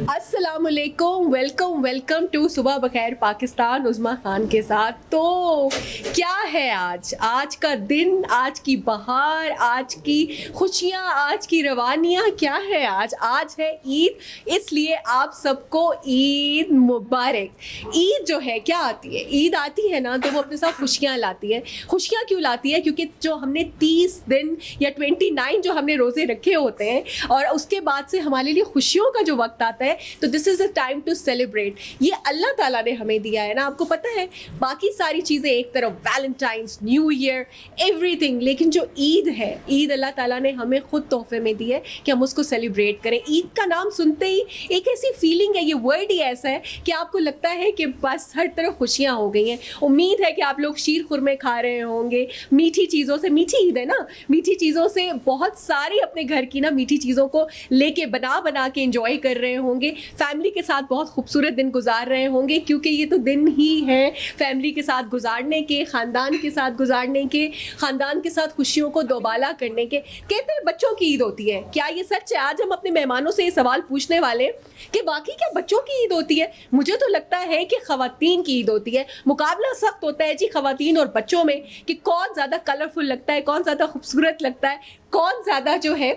अस्सलामुअलैकुम, welcome welcome to सुबह बखैर पाकिस्तान उज़्मा खान के साथ। तो क्या है आज का दिन, आज की बहार, आज की खुशियाँ, आज की रवानियाँ क्या है। आज है ईद, इसलिए आप सबको ईद मुबारक। ईद जो है क्या आती है, ईद आती है ना तो वो अपने साथ खुशियाँ लाती है। खुशियाँ क्यों लाती है? क्योंकि जो हमने 30 दिन या 29 जो हमने रोज़े रखे होते हैं और उसके बाद से हमारे लिए खुशियों का जो वक्त आता है, तो this is a time to celebrate. ये अल्लाह ताला ने हमें दिया है ना, आपको पता है। बाकी सारी चीज़ें एक तरफ, वैलेंटाइंस, न्यू ईयर, एवरीथिंग, लेकिन जो ईद है, ईद अल्लाह ताला ने हमें खुद तोहफे में दी है कि हम उसको सेलिब्रेट करें। ईद का नाम सुनते ही एक ऐसी फीलिंग है, ये वर्ड ही ऐसा है कि आपको लगता है कि बस हर तरफ खुशियाँ हो गई हैं। उम्मीद है कि आप लोग शीर खुरमे खा रहे होंगे, मीठी चीज़ों से, मीठी ईद है ना, मीठी चीज़ों से बहुत सारी अपने घर की ना मीठी चीज़ों को लेके बना के एंजॉय कर रहे होंगे। फैमिली के साथ बहुत खूबसूरत दिन गुजार रहे होंगे, क्योंकि ये तो दिन ही हैं फैमिली के साथ गुजारने के, ख़ानदान के साथ गुजारने के, ख़ानदान के साथ खुशियों को दोबाला करने के। कहते हैं बच्चों की ईद होती है, क्या ये सच है? आज हम अपने मेहमानों से ये सवाल पूछने वाले कि बाकी क्या बच्चों की ईद होती है? मुझे तो लगता है कि ख़वातीन की ईद होती है। मुकाबला सख्त होता है जी ख़वातीन और बच्चों में कि कौन ज़्यादा कलरफुल लगता है, कौन ज़्यादा खूबसूरत लगता है, कौन ज़्यादा जो है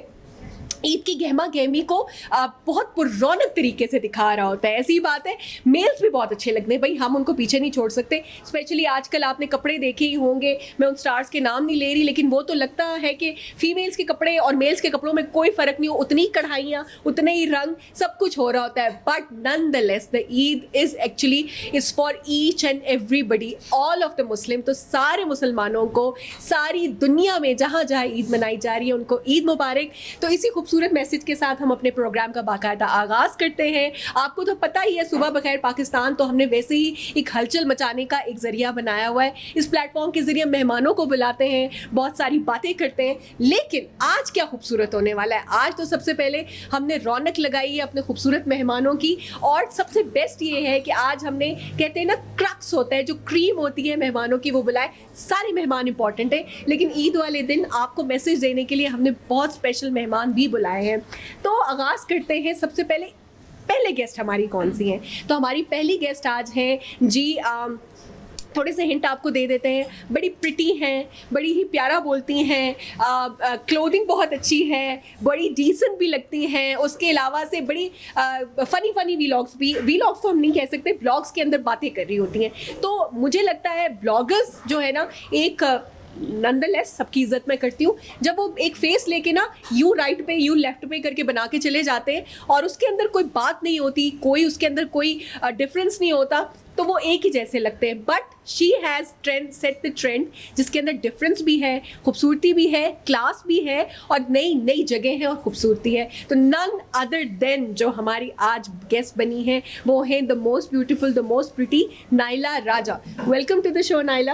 ईद की गहमा गहमी को बहुत पुररौनक तरीके से दिखा रहा होता है। ऐसी बात है, मेल्स भी बहुत अच्छे लगते हैं भाई, हम उनको पीछे नहीं छोड़ सकते। स्पेशली आजकल आपने कपड़े देखे ही होंगे, मैं उन स्टार्स के नाम नहीं ले रही, लेकिन वो तो लगता है कि फीमेल्स के कपड़े और मेल्स के कपड़ों में कोई फ़र्क नहीं हो, उतनी कढ़ाइयाँ, उतने ही रंग, सब कुछ हो रहा होता है। But nonetheless the Eid is actually is for each and everybody, all of the Muslim. तो सारे मुसलमानों को सारी दुनिया में जहाँ जहाँ ईद मनाई जा रही है उनको ईद मुबारक। तो इसी खूबसूरत मैसेज के साथ हम अपने प्रोग्राम का बाकायदा आगाज़ करते हैं। आपको तो पता ही है, सुबह बखैर पाकिस्तान तो हमने वैसे ही एक हलचल मचाने का एक ज़रिया बनाया हुआ है। इस प्लेटफॉर्म के ज़रिए मेहमानों को बुलाते हैं, बहुत सारी बातें करते हैं। लेकिन आज क्या खूबसूरत होने वाला है? आज तो सबसे पहले हमने रौनक लगाई है अपने खूबसूरत मेहमानों की, और सबसे बेस्ट ये है कि आज हमने, कहते हैं ना, क्रक्स होता है, जो क्रीम होती है मेहमानों की, वो बुलाए। सारे मेहमान इंपॉर्टेंट है, लेकिन ईद वाले दिन आपको मैसेज देने के लिए हमने बहुत स्पेशल मेहमान भी बुलाए हैं। तो आगाज़ करते हैं। सबसे पहले गेस्ट हमारी कौन सी हैं? तो हमारी पहली गेस्ट आज हैं जी, थोड़े से हिंट आपको दे देते हैं। बड़ी प्रिटी हैं, बड़ी ही प्यारा बोलती हैं, क्लोथिंग बहुत अच्छी है, बड़ी डिसेंट भी लगती हैं। उसके अलावा से बड़ी फ़नी वीलॉग्स तो हम नहीं कह सकते, ब्लॉग्स के अंदर बातें कर रही होती हैं। तो मुझे लगता है ब्लॉगर्स जो है ना, एक नंदलेस सबकी इज्जत मैं करती हूँ, जब वो एक फेस लेके ना यू राइट पे यू लेफ्ट पे करके बना के चले जाते हैं और उसके अंदर कोई बात नहीं होती, कोई उसके अंदर कोई डिफरेंस नहीं होता, तो वो एक ही जैसे लगते हैं। But she has trend set the trend, जिसके अंदर डिफरेंस भी है, खूबसूरती भी है, क्लास भी है, और नई नई जगह है और खूबसूरती है। तो नन अदर देन जो हमारी आज गेस्ट बनी है, वो हैं the most beautiful, the most pretty Naila Raja. Welcome to the show Naila.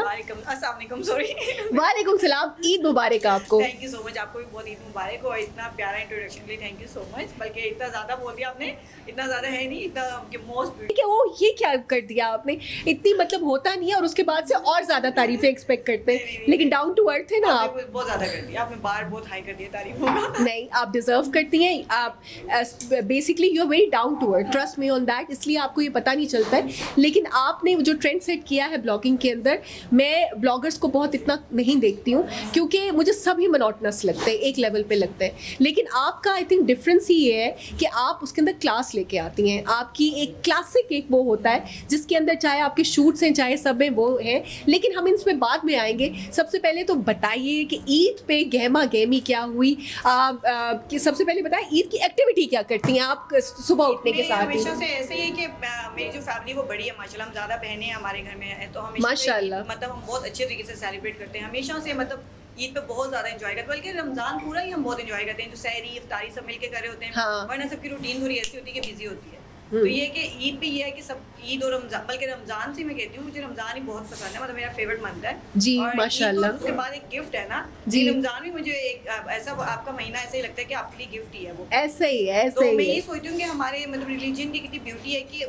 वालेकुम सलाम, ईद मुबारक आपको। थैंक यू सो मच, आपको भी बहुत ईद मुबारक, और इतना प्यारा इंट्रोडक्शन के लिए थैंक यू सो मच। बल्कि इतना ज़्यादा बोल दिया आपने, इतना ज़्यादा है नहीं, इतना मोस्ट ब्यूटीफुल। वो ये क्या कर दिया आपने, इतनी मतलब होता नहीं है, और उसके बाद से और ज़्यादा तारीफें एक्सपेक्ट करते हैं, लेकिन डाउन टू अर्थ है ना आप। बहुत ज़्यादा कर दिया आपने, बार बहुत हाई कर दिया तारीफों का। नहीं, आप डिजर्व करती हैं, आप basically you are very down to earth, trust me on that, इसलिए आपको ये पता नहीं चलता है। लेकिन आपने जो ट्रेंड सेट किया है ब्लॉगिंग के अंदर, मैं ब्लॉगर्स को बहुत इतना नहीं देखती हूँ, क्योंकि मुझे सभी मोनोटनस लगते हैं, एक लेवल पे लगते हैं। लेकिन आपका आई थिंक डिफरेंस ही ये है कि आप उसके अंदर क्लास लेके आती हैं। आपकी एक क्लासिक एक वो होता है जिसके अंदर चाहे आपके शूट्स हैं, चाहे सब में वो है, लेकिन हम इसमें बाद में आएंगे। सबसे पहले तो बताइए कि ईद पे गहमा गहमी क्या हुई। कि सबसे पहले बताएं, ईद की एक्टिविटी क्या करती हैं आप सुबह उठने के साथ? हमेशा से ऐसे ही है कि मेरी जो फैमिली वो बड़ी है माशाल्लाह, हम ज़्यादा बहनें हमारे घर में है, तो हमेशा माशाल्लाह मतलब हम बहुत अच्छे तरीके से सेलिब्रेट करते हैं हमेशा से। मतलब ईद पे बहुत ज़्यादा एंजॉय करते हैं, बल्कि रमज़ान पूरा ही हम बहुत एंजॉय करते हैं, जो सहरी इफ्तारी सब मिलके कर रहे होते हैं। हाँ। वरना सबकी रूटीन थोड़ी ऐसी होती है कि बिजी होती है। तो ये कि ईद पे ये है कि सब ईद और रमज़ान, बल्कि रमज़ान से मैं कहती हूँ, मुझे रमज़ान ही बहुत पसंद है, मतलब मेरा फेवरेट मंथ है जी। और माशाल्लाह। तो उसके बाद एक गिफ्ट है ना जी। रमज़ान भी मुझे एक ऐसा आपका महीना ऐसे ही लगता है कि आपके लिए गिफ्ट ही है वो। ऐसे ही है, तो ऐसे मैं ही ये है। सोचती हूँ कि हमारे मतलब रिलीजन की कितनी ब्यूटी है कि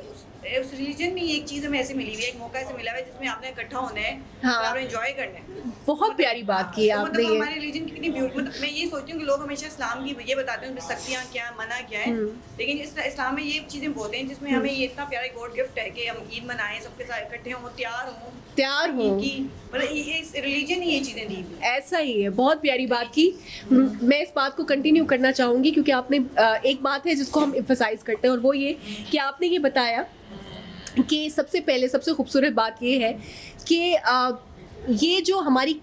उस रिलीजन में एक चीज हमें ऐसे मिली हुई है, एक मौका ऐसे मिला हुआ है जिसमें आपने इकट्ठा होना है, हाँ। आपने एंजॉय करना है। बहुत प्यारी बात की है तो आपने ये। हमारे रिलीजन की कितनी ब्यूटी, मतलब मैं ये सोचती हूँ कि लोग हमेशा इस्लाम की ये बताते हैं सख्तियाँ क्या है, मना क्या है, लेकिन इस्लाम में ये चीजें बोलते हैं जिसमें हमें ये इतना प्यारा गॉड गिफ्ट है कि हम ईद मनाएं, सबके साथ इकट्ठे हों, तैयार हों हो, मतलब इस रिलीजन ही ये चीजें दी हुई है। ऐसा ही है। बहुत प्यारी बात की। मैं इस बात को कंटिन्यू करना चाहूँगी क्योंकि आपने एक बात है जिसको हम एम्फसाइज करते हैं और वो ये कि आपने ये बताया कि सबसे पहले सबसे खूबसूरत बात ये है कि ये जो हमारी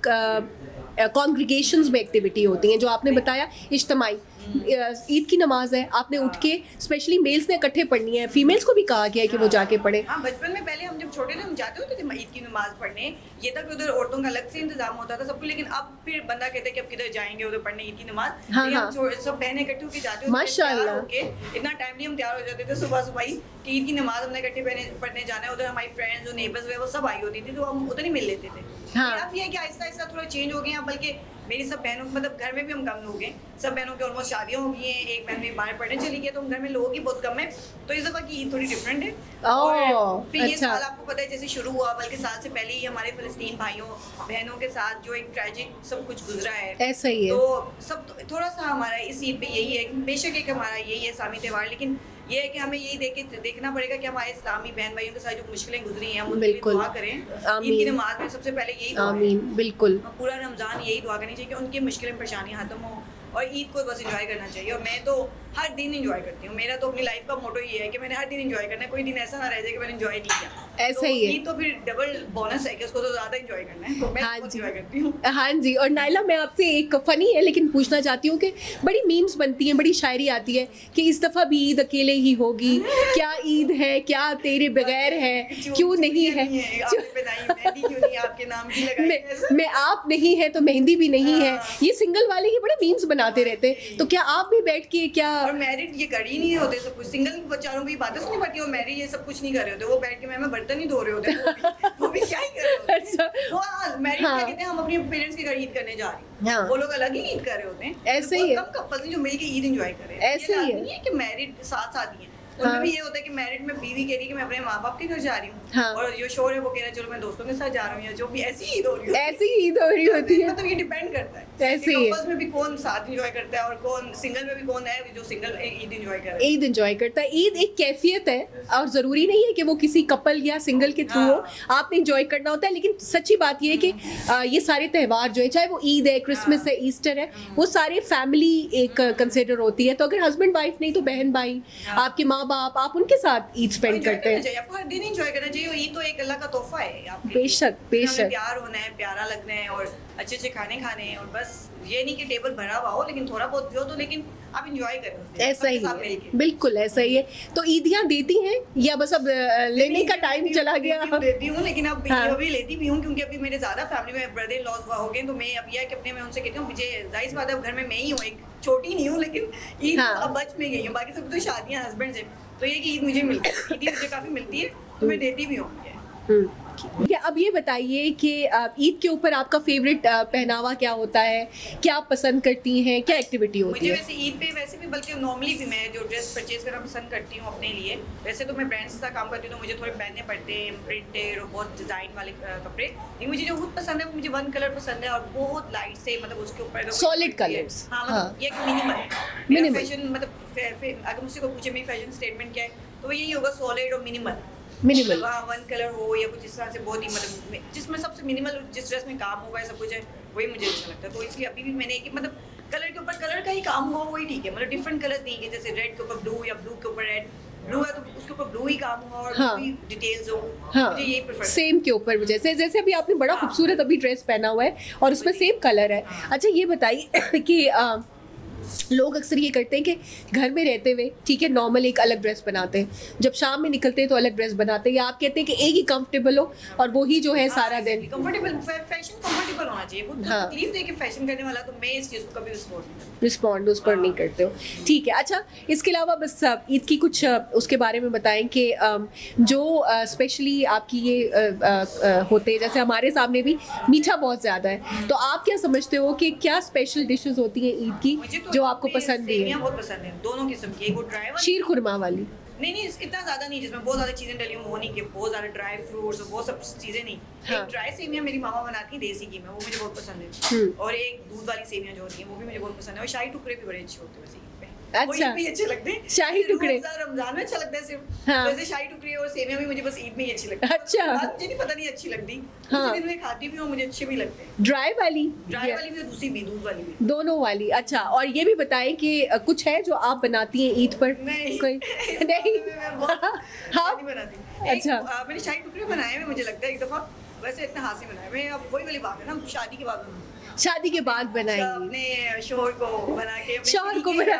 कॉन्ग्रीगेशंस में एक्टिविटी होती हैं, जो आपने बताया इज्तिमाई ईद की नमाज है, आपने उठ के स्पेशली मेल्स ने इकट्ठे पढ़नी है, फीमेल्स को भी कहा गया है कि वो जाके पढ़े। हाँ, बचपन में पहले हम जब छोटे थे हम जाते होते थे ईद की नमाज पढ़ने, ये तक उधर औरतों का अलग से इंतजाम होता था सबको, लेकिन अब फिर बंदा कहते हैं कि अब किधर जाएंगे उधर पढ़ने ईद की नमाज। हाँ, हाँ। सब बहनें इकट्ठी होकर जाते होते माशाल्लाह, इतना टाइमली हम तैयार हो जाते थे सुबह सुबह ही कि ईद की नमाज हमने इकट्ठे पढ़ने जाना है। उधर हमारी फ्रेंड्स जो नेबर्स वो सब आई होती थी तो हम उधर ही मिल लेते थे। हाँ। अब ये है कि आहिस्ता आहिस्ता थोड़ा चेंज हो गए हैं, बल्कि मेरी सब बहनों मतलब घर में भी हम कम लोग हैं, सब बहनों की ऑलमोस्ट शादियां हो गई हैं, एक बहन भी बाहर पढ़ने चली गई, तो हम घर में लोग ही बहुत कम है, तो इस दफा की ईद थोड़ी डिफरेंट है। और फिर ये साल आपको पता है जैसे शुरू हुआ, बल्कि साल से पहले ही हमारे फिलिस्तीन भाइयों बहनों के साथ जो एक ट्रेजिक सब कुछ गुजरा है, ऐसा ही है। तो सब थोड़ा सा हमारा इस ईद पे यही है, बेशक एक हमारा यही है इस्लामी त्यौहार, लेकिन ये है कि हमें यही देखना पड़ेगा कि हमारे इस्लामी बहन भाइयों के साथ जो मुश्किलें गुजरी हैं हम उनके लिए दुआ करें। ईद की नमाज में सबसे पहले यही दुआ है, बिल्कुल पूरा रमजान यही दुआ करनी चाहिए कि उनकी मुश्किलें परेशानियां खत्म हो और ईद को बस एंजॉय करना चाहिए। और मैं तो हर दिन एंजॉय करती हूँ, मेरा तो अपनी लाइफ का मोटो ये है कि मैंने हर दिन एंजॉय करना है, कोई दिन ऐसा ना रह जाए कि मैंने एंजॉय नहीं किया। ऐसा ही है, ईद तो फिर डबल बोनस है कि उसको तो ज्यादा एंजॉय करना है, तो मैं बहुत एंजॉय करती हूँ। हाँ जी। और नाइला, मैं आपसे एक फनी है लेकिन पूछना चाहती हूँ कि बड़ी मीम्स बनती हैं, बड़ी शायरी आती है कि इस दफ़ा भी ईद अकेले ही होगी, क्या ईद है क्या तेरे बगैर है, क्यों नहीं है, आपके नाम की लगाई मैं आप नहीं है तो मेहंदी भी नहीं है, ये सिंगल वाले ये बड़े मीम्स बनाते रहते हैं, तो क्या आप भी बैठ के क्या? और मैरिड ये कर ही नहीं होते सब कुछ, सिंगल बेचारों की बातें सुननी पड़ती है, और मैरिड ये सब कुछ नहीं कर रहे होते, वो बैठ के मैं बर्तन ही धो रहे होते, वो भी क्या ही कर रहे होते। अच्छा, वो मैरिड क्या कहते हैं, हम अपने पेरेंट्स के घर ईद करने जा रहे हैं, वो लोग अलग ही ईद कर रहे होते हैं। ऐसे ही है, कम कपल्स जो मिलके ईद एंजॉय कर रहे हैं, ऐसे ही है कि मैरिड साथ साथ ही है। उनमें भी ये होता है कि मैरिड में बीवी कह रही है कि मैं अपने माँ बाप के घर जा रही हूँ, हाँ। और जो शोर है वो कह रहा है चलो मैं दोस्तों के साथ जा रहा हूँ, या जो भी ऐसी ईद हो रही है, ऐसी ईद हो रही होती है, मतलब ये डिपेंड करता है ऐसे ही कपल्स में भी कौन साथ एंजॉय करता है और कौन सिंगल में भी कौन है जो सिंगल ईद एंजॉय कर रहा है। ईद एंजॉय करता है। ईद एक कैफियत है और ज़रूरी नहीं है कि वो किसी कपल या सिंगल के थ्रू हो, आपने एंजॉय करना होता है। लेकिन सच्ची बात ये है कि ये सारे त्यौहार जो है, चाहे वो ईद है, क्रिसमस है, ईस्टर है, वो सारे फैमिली एक कंसिडर होती है। तो अगर हस्बैंड वाइफ नहीं तो बहन भाई, आपके माँ बाप, आप उनके साथ ईद स्पेंड करते हैं। आपको हर दिन एंजॉय करना चाहिए, ईद तो एक अल्लाह का तोहफा है आपके लिए। बेशक बेशक, प्यार होना है, प्यारा लगना है और अच्छे अच्छे खाने खाने हैं, और बस ये नहीं कि टेबल भरा हुआ हो लेकिन थोड़ा बहुत भी हो, तो लेकिन आप एंजॉय करें, ऐसा ही है, बिल्कुल ऐसा ही है। तो ईदियाँ देती हैं या बस अब लेने का टाइम चला गया? देती हूँ, लेकिन अब अभी लेती भी हूँ क्योंकि अभी मेरे ज्यादा फैमिली में ब्रदर लॉस हो गए, तो मैं अब यह है कि अपने मैं उनसे कहती हूँ, मुझे जाहिर सी बात है घर में मैं ही हूँ, एक छोटी नहीं हूँ, लेकिन ईद अब बच में गई हूँ, बाकी सब तो शादियाँ हस्बैंड से, तो ये कि ईद मुझे मिलती है, ईद मुझे काफी मिलती है, तो मैं देती भी हूँ। क्या अब ये बताइए कि ईद के ऊपर आपका फेवरेट पहनावा क्या होता है, क्या आप पसंद करती हैं, क्या एक्टिविटी होती मुझे है? वैसे ईद पे वैसे भी, बल्कि नॉर्मली भी मैं जो ड्रेस परचेज करना पसंद करती हूँ अपने लिए, वैसे तो मैं ब्रांड्स के साथ काम करती हूँ तो मुझे थोड़े पहनने पड़ते हैं प्रिंटेड और बहुत डिजाइन वाले कपड़े, लेकिन मुझे जो खुद पसंद है वो मुझे वन कलर पसंद है और बहुत लाइट से, मतलब उसके ऊपर सॉलिड कलर्स। हाँ, मतलब ये मिनिमल फैशन, मतलब अगर मुझसे कोई पूछे मेरी फैशन स्टेटमेंट क्या है तो यही होगा, सॉलिड और मिनिमल। वन कलर हो या कुछ इस तरह से, बहुत ही मतलब जिसमें सबसे मिनिमल जिस ड्रेस में काम होगा सब कुछ है, वही मुझे अच्छा लगता है। तो इसलिए अभी भी मैंने एक मतलब कलर के ऊपर कलर का ही काम हुआ वही ठीक है, मतलब डिफरेंट कलर नहीं है, जैसे रेड के ऊपर ब्लू या ब्लू के ऊपर रेड, ब्लू है तो उसके ऊपर ब्लू ही काम हुआ और ब्लू डिटेल्स हो, मुझे यही प्रेफर सेम के ऊपर। जैसे अभी आपने बड़ा खूबसूरत अभी ड्रेस पहना हुआ है और उसमें सेम कलर है। अच्छा ये बताइए कि लोग अक्सर ये करते हैं कि घर में रहते हुए ठीक है नॉर्मल एक अलग ड्रेस बनाते हैं, जब शाम में निकलते हैं तो अलग ड्रेस बनाते हैं, या आप कहते हैं कि एक ही कंफर्टेबल हो और वो ही जो है सारा दिन कंफर्टेबल, फैशन कंफर्टेबल होना चाहिए। वो तकलीफ दे के फैशन करने वाला, तो मैं इस चीज़ को कभी रिस्पॉन्ड उस पर नहीं करते हो, ठीक है। अच्छा इसके अलावा बस ईद की कुछ उसके बारे में बताएं कि जो स्पेशली आपकी ये होते हैं, जैसे हमारे सामने भी मीठा बहुत ज़्यादा है, तो आप क्या समझते हो कि क्या स्पेशल डिशेस होती हैं ईद की जो आपको पसंद भी है? बहुत पसंद है, दोनों किस्म की, वो ड्राई वाली शीर खुरमा वाली, नहीं नहीं, इतना ज्यादा नहीं जिसमें बहुत ज्यादा चीजें डली हो नहीं, कि बहुत ज्यादा ड्राई फ्रूट्स और वो सब चीजें नहीं। हाँ। एक ड्राई सेवियां मेरी मामा बनाती है देसी घी में, वो मुझे बहुत पसंद है। और एक दूध वाली सेवियां जो होती हैं वो भी मुझे बहुत पसंद है, और शाही टुकड़े भी बड़े अच्छे होते हैं वैसे। अच्छा, भी अच्छे लगते हैं शाही टुकड़े रमजान में अच्छा लगता है सिर्फ। हाँ। वैसे शाही टुकड़े और सेवियां भी मुझे बस ईद में ही अच्छी लगती है। अच्छा, मुझे नहीं पता नहीं अच्छी लगती, हाँ। दिन में खाती भी हूँ, मुझे अच्छे भी लगते हैं। ड्राई वाली भी, दूसरी भी, दूध वाली भी, दोनों वाली। अच्छा, और ये भी बताएं कि कुछ है जो आप बनाती हैं ईद पर? कोई नहीं हाँ बनाती। अच्छा, मैंने शाही टुकड़े बनाए हैं मुझे लगता है एक दफा, वैसे इतना हाथ से बनाए मैं। अब वही वाली बात है ना, शादी के बाद शादी के बाद बनाएंगी अपने शोहर को बना के, शोहर को बना,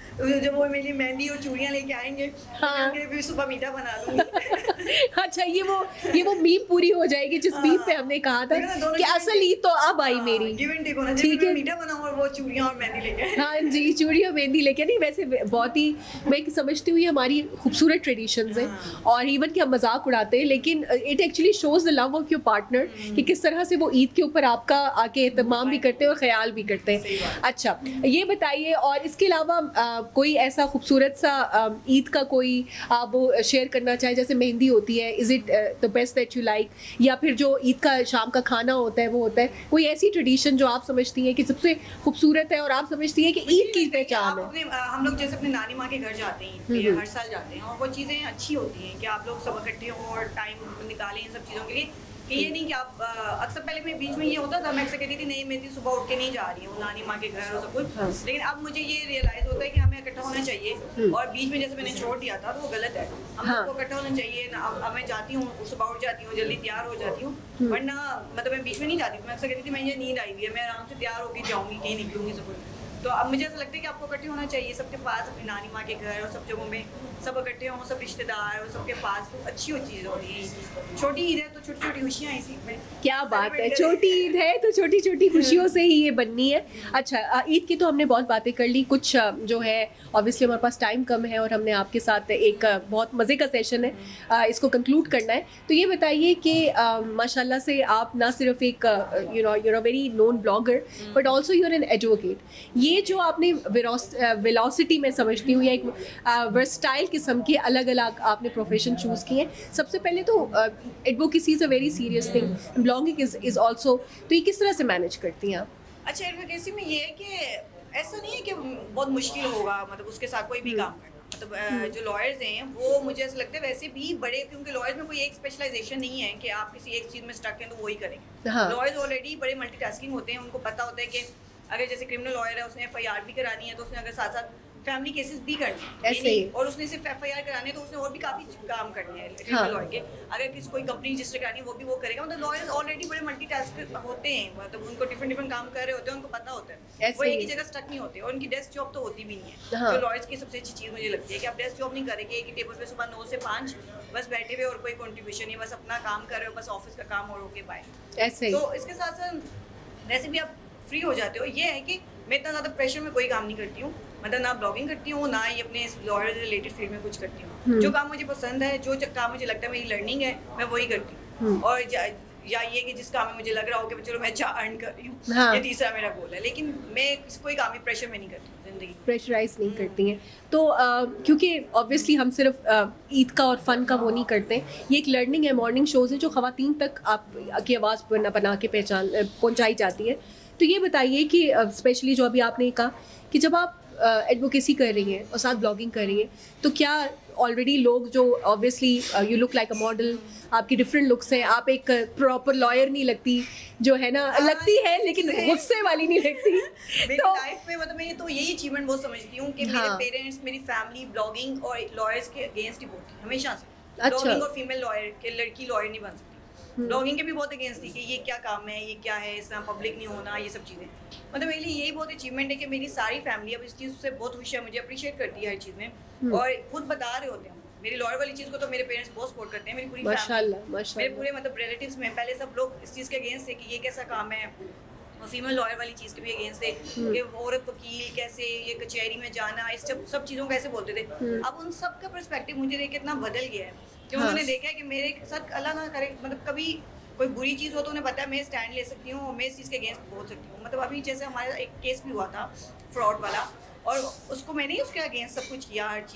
जब वो मेरी मेहंदी और चूड़ियां लेके आएंगे, हाँ। भी सुबह मीठा बना दूंगी। अच्छा, ये वो मीम पूरी हो जाएगी जिस मीम पे हमने कहा था कि असल ईद तो अब आई मेरी। ठीक है, मीठा बनाऊं और वो चूड़ियां और मेहंदी लेके। हाँ जी, चूड़ी और मेहंदी लेके। नहीं, वैसे बहुत ही मैं समझती हूँ ये हमारी खूबसूरत ट्रेडिशंस हैं, और इवन कि हम मजाक उड़ाते हैं, लेकिन it actually shows the love of your partner कि किस तरह से वो ईद के ऊपर आपका आके एहतमाम भी करते हैं और ख्याल भी करते हैं। अच्छा, ये बताइए, और इसके अलावा कोई ऐसा खूबसूरत सा ईद का कोई आप वो शेयर करना चाहे, जैसे मेहंदी होती है, is it the best that you like, या फिर जो ईद का शाम का खाना होता है वो होता है, कोई ऐसी ट्रेडिशन जो आप समझती हैं कि सबसे खूबसूरत है और आप समझती हैं कि ईद की पहचान है? हम लोग जैसे अपने नानी माँ के घर जाते हैं, हर साल जाते हैं, और वो चीज़ें अच्छी होती हैं कि आप लोग सब इकट्ठे हों और टाइम निकालें इन सब चीज़ों के लिए। कि ये नहीं कि आप अक्सर पहले में बीच में ये होता था, मैं अक्सर कहती थी नहीं मैं सुबह उठ के नहीं जा रही हूँ नानी माँ के घर और सब कुछ, लेकिन अब मुझे ये रियलाइज होता है कि हमें इकट्ठा होना चाहिए, और बीच में जैसे मैंने छोड़ दिया था तो वो गलत है। हम लोग को इकट्ठा होना चाहिए ना। अब मैं जाती हूँ, सुबह उठ जाती हूँ, जल्दी तैयार हो जाती हूँ, वरना मतलब मैं बीच में नहीं जाती हूँ। मैं अक्सर कहती थी मैं ये नींद आई हुई है, मैं आराम से तैयार होकर जाऊँगी, कहीं निकलूंगी सब कुछ। तो अब मुझे ऐसा लगता है कि आपको इकट्ठे होना चाहिए सबके पास, अपनी नानी माँ के घर और सब जगहों में सब इकट्ठे हों, सब रिश्तेदार और सबके पास, तो अच्छी चीज़ हो रही है। छोटी ईद है तो छोटी छोटी खुशियाँ इसी में। क्या बात है, छोटी ईद है तो छोटी छोटी खुशियों से ही ये बननी है। अच्छा, ईद की तो हमने बहुत बातें कर ली, कुछ जो है ऑब्वियसली हमारे पास टाइम कम है और हमने आपके साथ एक बहुत मज़े का सेशन है, इसको कंक्लूड करना है। तो ये बताइए कि माशाल्लाह से आप ना सिर्फ एक you're a very known blogger but also you're an advocate। ये जो आपने वेलोसिटी में समझती हूँ, या एक वर्सटाइल किस्म के अलग अलग आपने प्रोफेशन चूज़ किए हैं। सबसे पहले तो advocacy is a very serious thing, blogging is also, तो ये किस तरह से मैनेज करती हैं आप? अच्छा, एडवोकेसी में ये है कि ऐसा नहीं है कि बहुत मुश्किल होगा, मतलब उसके साथ कोई भी काम करना। मतलब जो लॉयर्स हैं वो मुझे ऐसा लगता है वैसे भी बड़े, क्योंकि लॉयर्स में कोई एक स्पेशलाइजेशन नहीं है कि आप किसी एक चीज़ में स्टक हैं तो वही करेंगे। लॉयर्स ऑलरेडी बड़े मल्टीटास्किंग होते हैं, उनको पता होता है कि अगर जैसे क्रिमिनल लॉयर है, उसने FIR भी करानी है, तो उसने अगर साथ साथ फैमिली केसेस भी करने हैं, और उसने सिर्फ FIR कराने हैं तो उसने और भी काफ़ी काम करने हैं क्रिमिनल लॉयर के। अगर किसी कोई कंपनी रजिस्टर करानी है वो भी वो करेगा। मतलब लॉयर्स ऑलरेडी बड़े मल्टीटास्कर होते हैं, मतलब उनको डिफरेंट काम कर रहे होते हैं, उनको पता होता है, वो एक ही जगह स्टक नहीं होते, और उनकी डेस्क जॉब तो होती भी नहीं है। तो लॉयर्स की सबसे अच्छी चीज़ मुझे लगती है कि आप डेस्क जॉब नहीं करेंगे, एक ही टेबल पे सुबह 9 से 5 बस बैठे हुए और कोई कंट्रीब्यूशन नहीं, बस अपना काम कर रहे हो, बस ऑफिस का काम और ओके बाय। तो इसके साथ साथ वैसे भी आप फ्री हो जाते हो। ये है कि मैं इतना ज़्यादा प्रेशर में कोई काम नहीं करती हूँ, मतलब ना ब्लॉगिंग करती हूँ, ना ही अपने लॉयर रिलेटेड फील्ड में कुछ करती हूँ। जो काम मुझे पसंद है, जो काम मुझे लगता है मेरी लर्निंग है, मैं वही करती हूँ। और या ये कि जिस काम में मुझे लग रहा हो कि चलो मैं अच्छा अर्न कर रही हूँ, ये तीसरा मेरा गोल है। लेकिन मैं कोई काम ही प्रेशर में नहीं करती हूँ, जिंदगी प्रेशराइज नहीं करती हैं। तो क्योंकि ऑब्वियसली हम सिर्फ ईद का और फ़न का वो नहीं करते, ये एक लर्निंग है, मॉर्निंग शोज़ है जो ख़वातीन तक आपकी आवाज़ बना के पहुँचाई जाती है। तो ये बताइए कि स्पेशली जो अभी आपने कहा कि जब आप एडवोकेसी कर रही हैं और साथ ब्लॉगिंग कर रही हैं, तो क्या ऑलरेडी लोग जो obviously you look like a model, आपकी डिफरेंट लुक्स हैं, आप एक प्रॉपर लॉयर नहीं लगती, जो है ना लगती है लेकिन गुस्से वाली नहीं लगती। मेरी लाइफ में मतलब मैं तो यही अचीवमेंट बहुत समझती हूँ कि मेरे पेरेंट्स, मेरी फैमिली ब्लॉगिंग और लॉयर्स के अगेंस्ट ही बोलती है हमेशा से। ब्लॉगिंग और फीमेल लॉयर के, लड़की लॉयर नहीं बन सकती। ब्लॉगिंग के भी बहुत अगेंस्ट थी कि ये क्या काम है, ये क्या है, इसमें पब्लिक नहीं होना, ये सब चीज़ें। मतलब मेरे लिए यही बहुत अचीवमेंट है कि मेरी सारी फैमिली अब इस चीज़ से बहुत खुश है, मुझे अप्रिशिएट करती है हर चीज़ में, और खुद बता रहे होते हैं। मेरी लॉयर वाली चीज़ को तो मेरे पेरेंट्स बहुत सपोर्ट करते हैं, मेरी पूरी फैमिली, मेरे पूरे मतलब रिलेटिव्स में पहले सब लोग इस चीज़ के अगेंस्ट थे कि ये कैसा काम है, और फीमेल लॉयर वाली चीज़ के भी अगेंस्ट थे कि औरत वकील कैसे, ये कचहरी में जाना, इस सब चीज़ों को ऐसे बोलते थे। अब उन सब का पर्सपेक्टिव मुझे देख के इतना बदल गया है कि उन्होंने देखा है कि मेरे साथ अल्लाह ना करे, मतलब कभी कोई बुरी चीज़ हो तो उन्हें पता है मैं स्टैंड ले सकती हूँ और मैं इस चीज़ के अगेंस्ट बोल सकती हूँ। मतलब अभी जैसे हमारा एक केस भी हुआ था फ्रॉड वाला, और उसको मैंने ही उसके अगेंस्ट सब कुछ किया हर चीज़,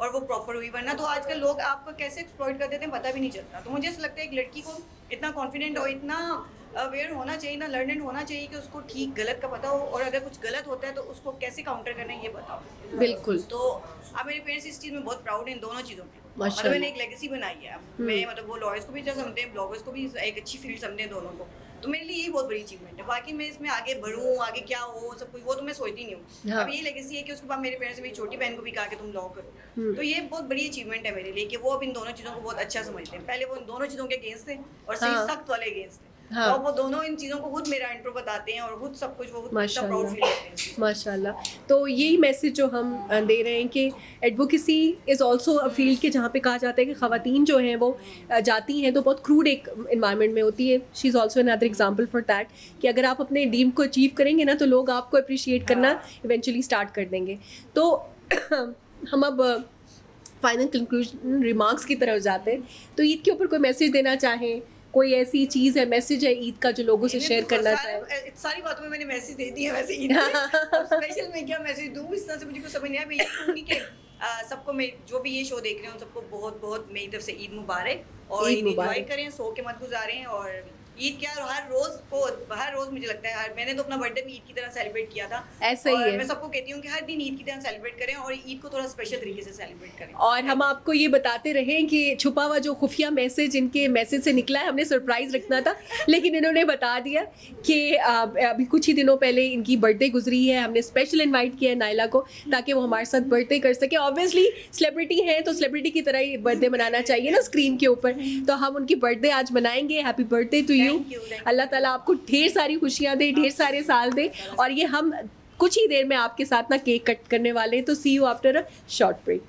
और वो प्रॉपर हुई, वरना तो आजकल लोग आपको कैसे एक्सप्लॉइट कर देते हैं पता भी नहीं चलता। तो मुझे ऐसा लगता है एक लड़की को इतना कॉन्फिडेंट और इतना अवेयर होना चाहिए ना, लर्नेड होना चाहिए कि उसको ठीक गलत का पता हो, और अगर कुछ गलत होता है तो उसको कैसे काउंटर करना है ये बताओ। बिल्कुल। तो अब मेरे पेरेंट्स इस चीज़ में बहुत प्राउड हैं, इन दोनों चीज़ों में। माशाल्लाह। मतलब मैंने एक लेगेसी बनाई है। अब मैं मतलब वो लॉयर्स को भी जो समझते हैं, ब्लॉगर्स को भी एक अच्छी फील्ड समझते हैं दोनों को, तो मेरे लिए यही बहुत बड़ी अचीवमेंट है। बाकी मैं इसमें आगे बढ़ूँ, आगे क्या हो सब कुछ वो तो मैं सोचती नहीं हूँ। हाँ। अब ये लेगेसी है कि उसके बाद मेरे पेरेंट्स ने मेरी छोटी बहन को भी कहा कि तुम लॉ करो, तो ये बहुत बड़ी अचीवमेंट है मेरे लिए कि वो अब इन दोनों चीज़ों को बहुत अच्छा समझते हैं। पहले वो इन दोनों चीज़ों के अगेंस्ट थे और सही हाँ। सख्त वाले अगेंस्ट थे। हाँ। तो वो दोनों इन चीज़ों को खुद मेरा इंट्रो बताते हैं और खुद सब कुछ वो खुद इतना प्राउड फील करते हैं। माशाल्लाह। तो यही मैसेज जो हम दे रहे हैं कि advocacy is also a field के जहाँ पे कहा जाता है कि ख़वातीन जो हैं वो जाती हैं तो बहुत क्रूड एक इन्वायरमेंट में होती है। She is also another example for that कि अगर आप अपने ड्रीम को अचीव करेंगे ना तो लोग आपको अप्रिशिएट करना इवेंचुअली स्टार्ट कर देंगे। तो हम अब फाइनल कंक्लूजन रिमार्क्स की तरफ जाते हैं। तो ईद के ऊपर कोई मैसेज देना चाहें, कोई ऐसी चीज़ है, मैसेज है ईद का जो लोगों से शेयर करना चाहें? सारी बातों में मैंने मैसेज दे दिया वैसे ईद पे। स्पेशल मैं क्या मैसेज दूँ इस तरह से मुझे कुछ समझ नहीं आया। मैं ये कहूँगी कि सबको, मैं जो भी ये शो देख रहे हैं उन सबको बहुत बहुत मेरी तरफ से ईद मुबारक, और ईद एंजॉय करें, सो के मत गुजारें। और ईद क्या, हर रोज मुझे लगता है, मैंने तो अपना बर्थडे भी ईद की तरह सेलिब्रेट किया था। ऐसा ही है। मैं सबको कहती हूँ कि हर दिन ईद की तरह सेलिब्रेट करें और ईद को थोड़ा स्पेशल तरीके से सेलिब्रेट करें। और हम आपको ये बताते रहें कि छुपा हुआ जो खुफिया मैसेज इनके मैसेज से निकला है, हमने सरप्राइज रखना था लेकिन इन्होंने बता दिया कि अभी कुछ ही दिनों पहले इनकी बर्थडे गुजरी है। हमने स्पेशल इनवाइट किया है नाइला को ताकि वो हमारे साथ बर्थडे कर सके। ऑब्वियसली सेलिब्रिटी हैं तो सेलिब्रिटी की तरह ही बर्थडे मनाना चाहिए ना स्क्रीन के ऊपर, तो हम उनकी बर्थडे आज मनाएंगे। Happy birthday to you. Allah ताला आपको ढेर सारी खुशियाँ दे, ढेर सारे साल दे। और ये हम कुछ ही देर में आपके साथ ना केक कट करने वाले हैं, तो see you after a short break.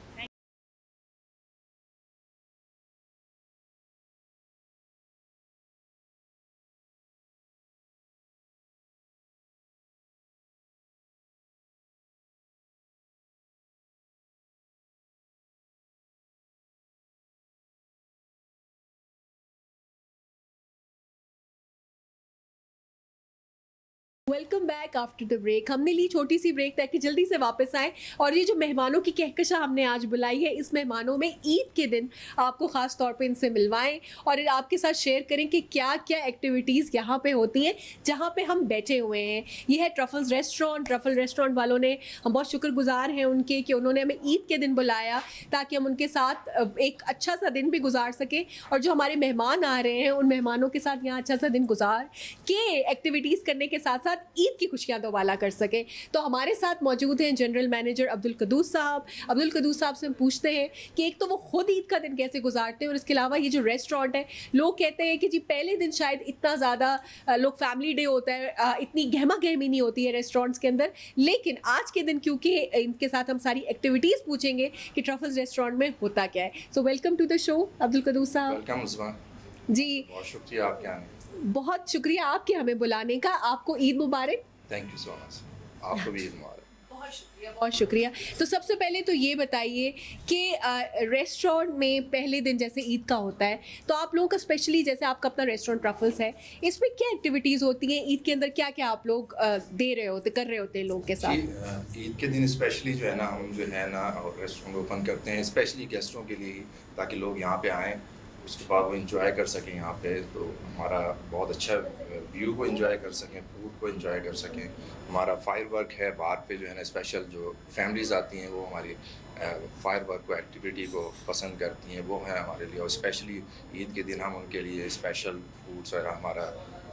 Welcome back after the break. हमने ली छोटी सी ब्रेक ताकि जल्दी से वापस आए। और ये जो मेहमानों की कहकशा हमने आज बुलाई है, इस मेहमानों में ईद के दिन आपको ख़ास तौर पे इनसे मिलवाएं और आपके साथ शेयर करें कि क्या क्या एक्टिविटीज़ यहाँ पे होती हैं जहाँ पे हम बैठे हुए हैं। ये है ट्रफल्स रेस्टोरेंट। ट्रफल रेस्टोरेंट वालों ने, हम बहुत शुक्रगुजार हैं उनके कि उन्होंने हमें ईद के दिन बुलाया ताकि हम उनके साथ एक अच्छा सा दिन भी गुजार सकें। और जो हमारे मेहमान आ रहे हैं उन मेहमानों के साथ यहाँ अच्छा सा दिन गुजार के एक्टिविटीज़ करने के साथ साथ ईद की खुशियां दोबाला कर सके। तो हमारे साथ मौजूद हैं जनरल मैनेजर अब्दुल कदूस साहब। अब्दुल कदूस साहब से हम पूछते हैं कि एक तो वो खुद ईद का दिन कैसे गुजारते हैं और इसके अलावा ये जो रेस्टोरेंट है, लोग कहते हैं कि जी पहले दिन शायद इतना ज़्यादा लोग फैमिली डे होता है, इतनी गहमा गहमी नहीं होती है रेस्टोरेंट्स के अंदर, लेकिन आज के दिन क्योंकि इनके साथ हम सारी एक्टिविटीज़ पूछेंगे कि ट्रफल्स रेस्टोरेंट में होता क्या है। So welcome to the show Abdul Qudoos साहब। वेलकम उस्मा जी बहुत शुक्रिया आपके आने। बहुत शुक्रिया आपके हमें बुलाने का। आपको ईद मुबारक। Thank you so much. आपको भी ईद मुबारक। बहुत शुक्रिया। तो सबसे पहले तो ये बताइए कि रेस्टोरेंट में पहले दिन जैसे ईद का होता है तो आप लोगों का स्पेशली, जैसे आपका अपना रेस्टोरेंट ट्रफल्स है, इसमें क्या एक्टिविटीज़ होती हैं ईद के अंदर? क्या क्या आप लोग दे रहे होते, कर रहे होते हैं लोगों के साथ? ईद के दिन स्पेशली जो है ना, हम जो है ना रेस्टोरेंट ओपन करते हैं स्पेशली गेस्टों के लिए, ताकि लोग यहाँ पे आएँ, उसके बाद वो इंजॉय कर सकें यहाँ पे। तो हमारा बहुत अच्छा व्यू को इंजॉय कर सकें, फूड को इंजॉय कर सकें। हमारा फायर वर्क है बाहर पे जो है ना, स्पेशल जो फैमिलीज़ आती हैं वो हमारी फायर वर्क को, एक्टिविटी को पसंद करती हैं, वो है हमारे लिए। और स्पेशली ईद के दिन हम उनके लिए स्पेशल फूड्स और हमारा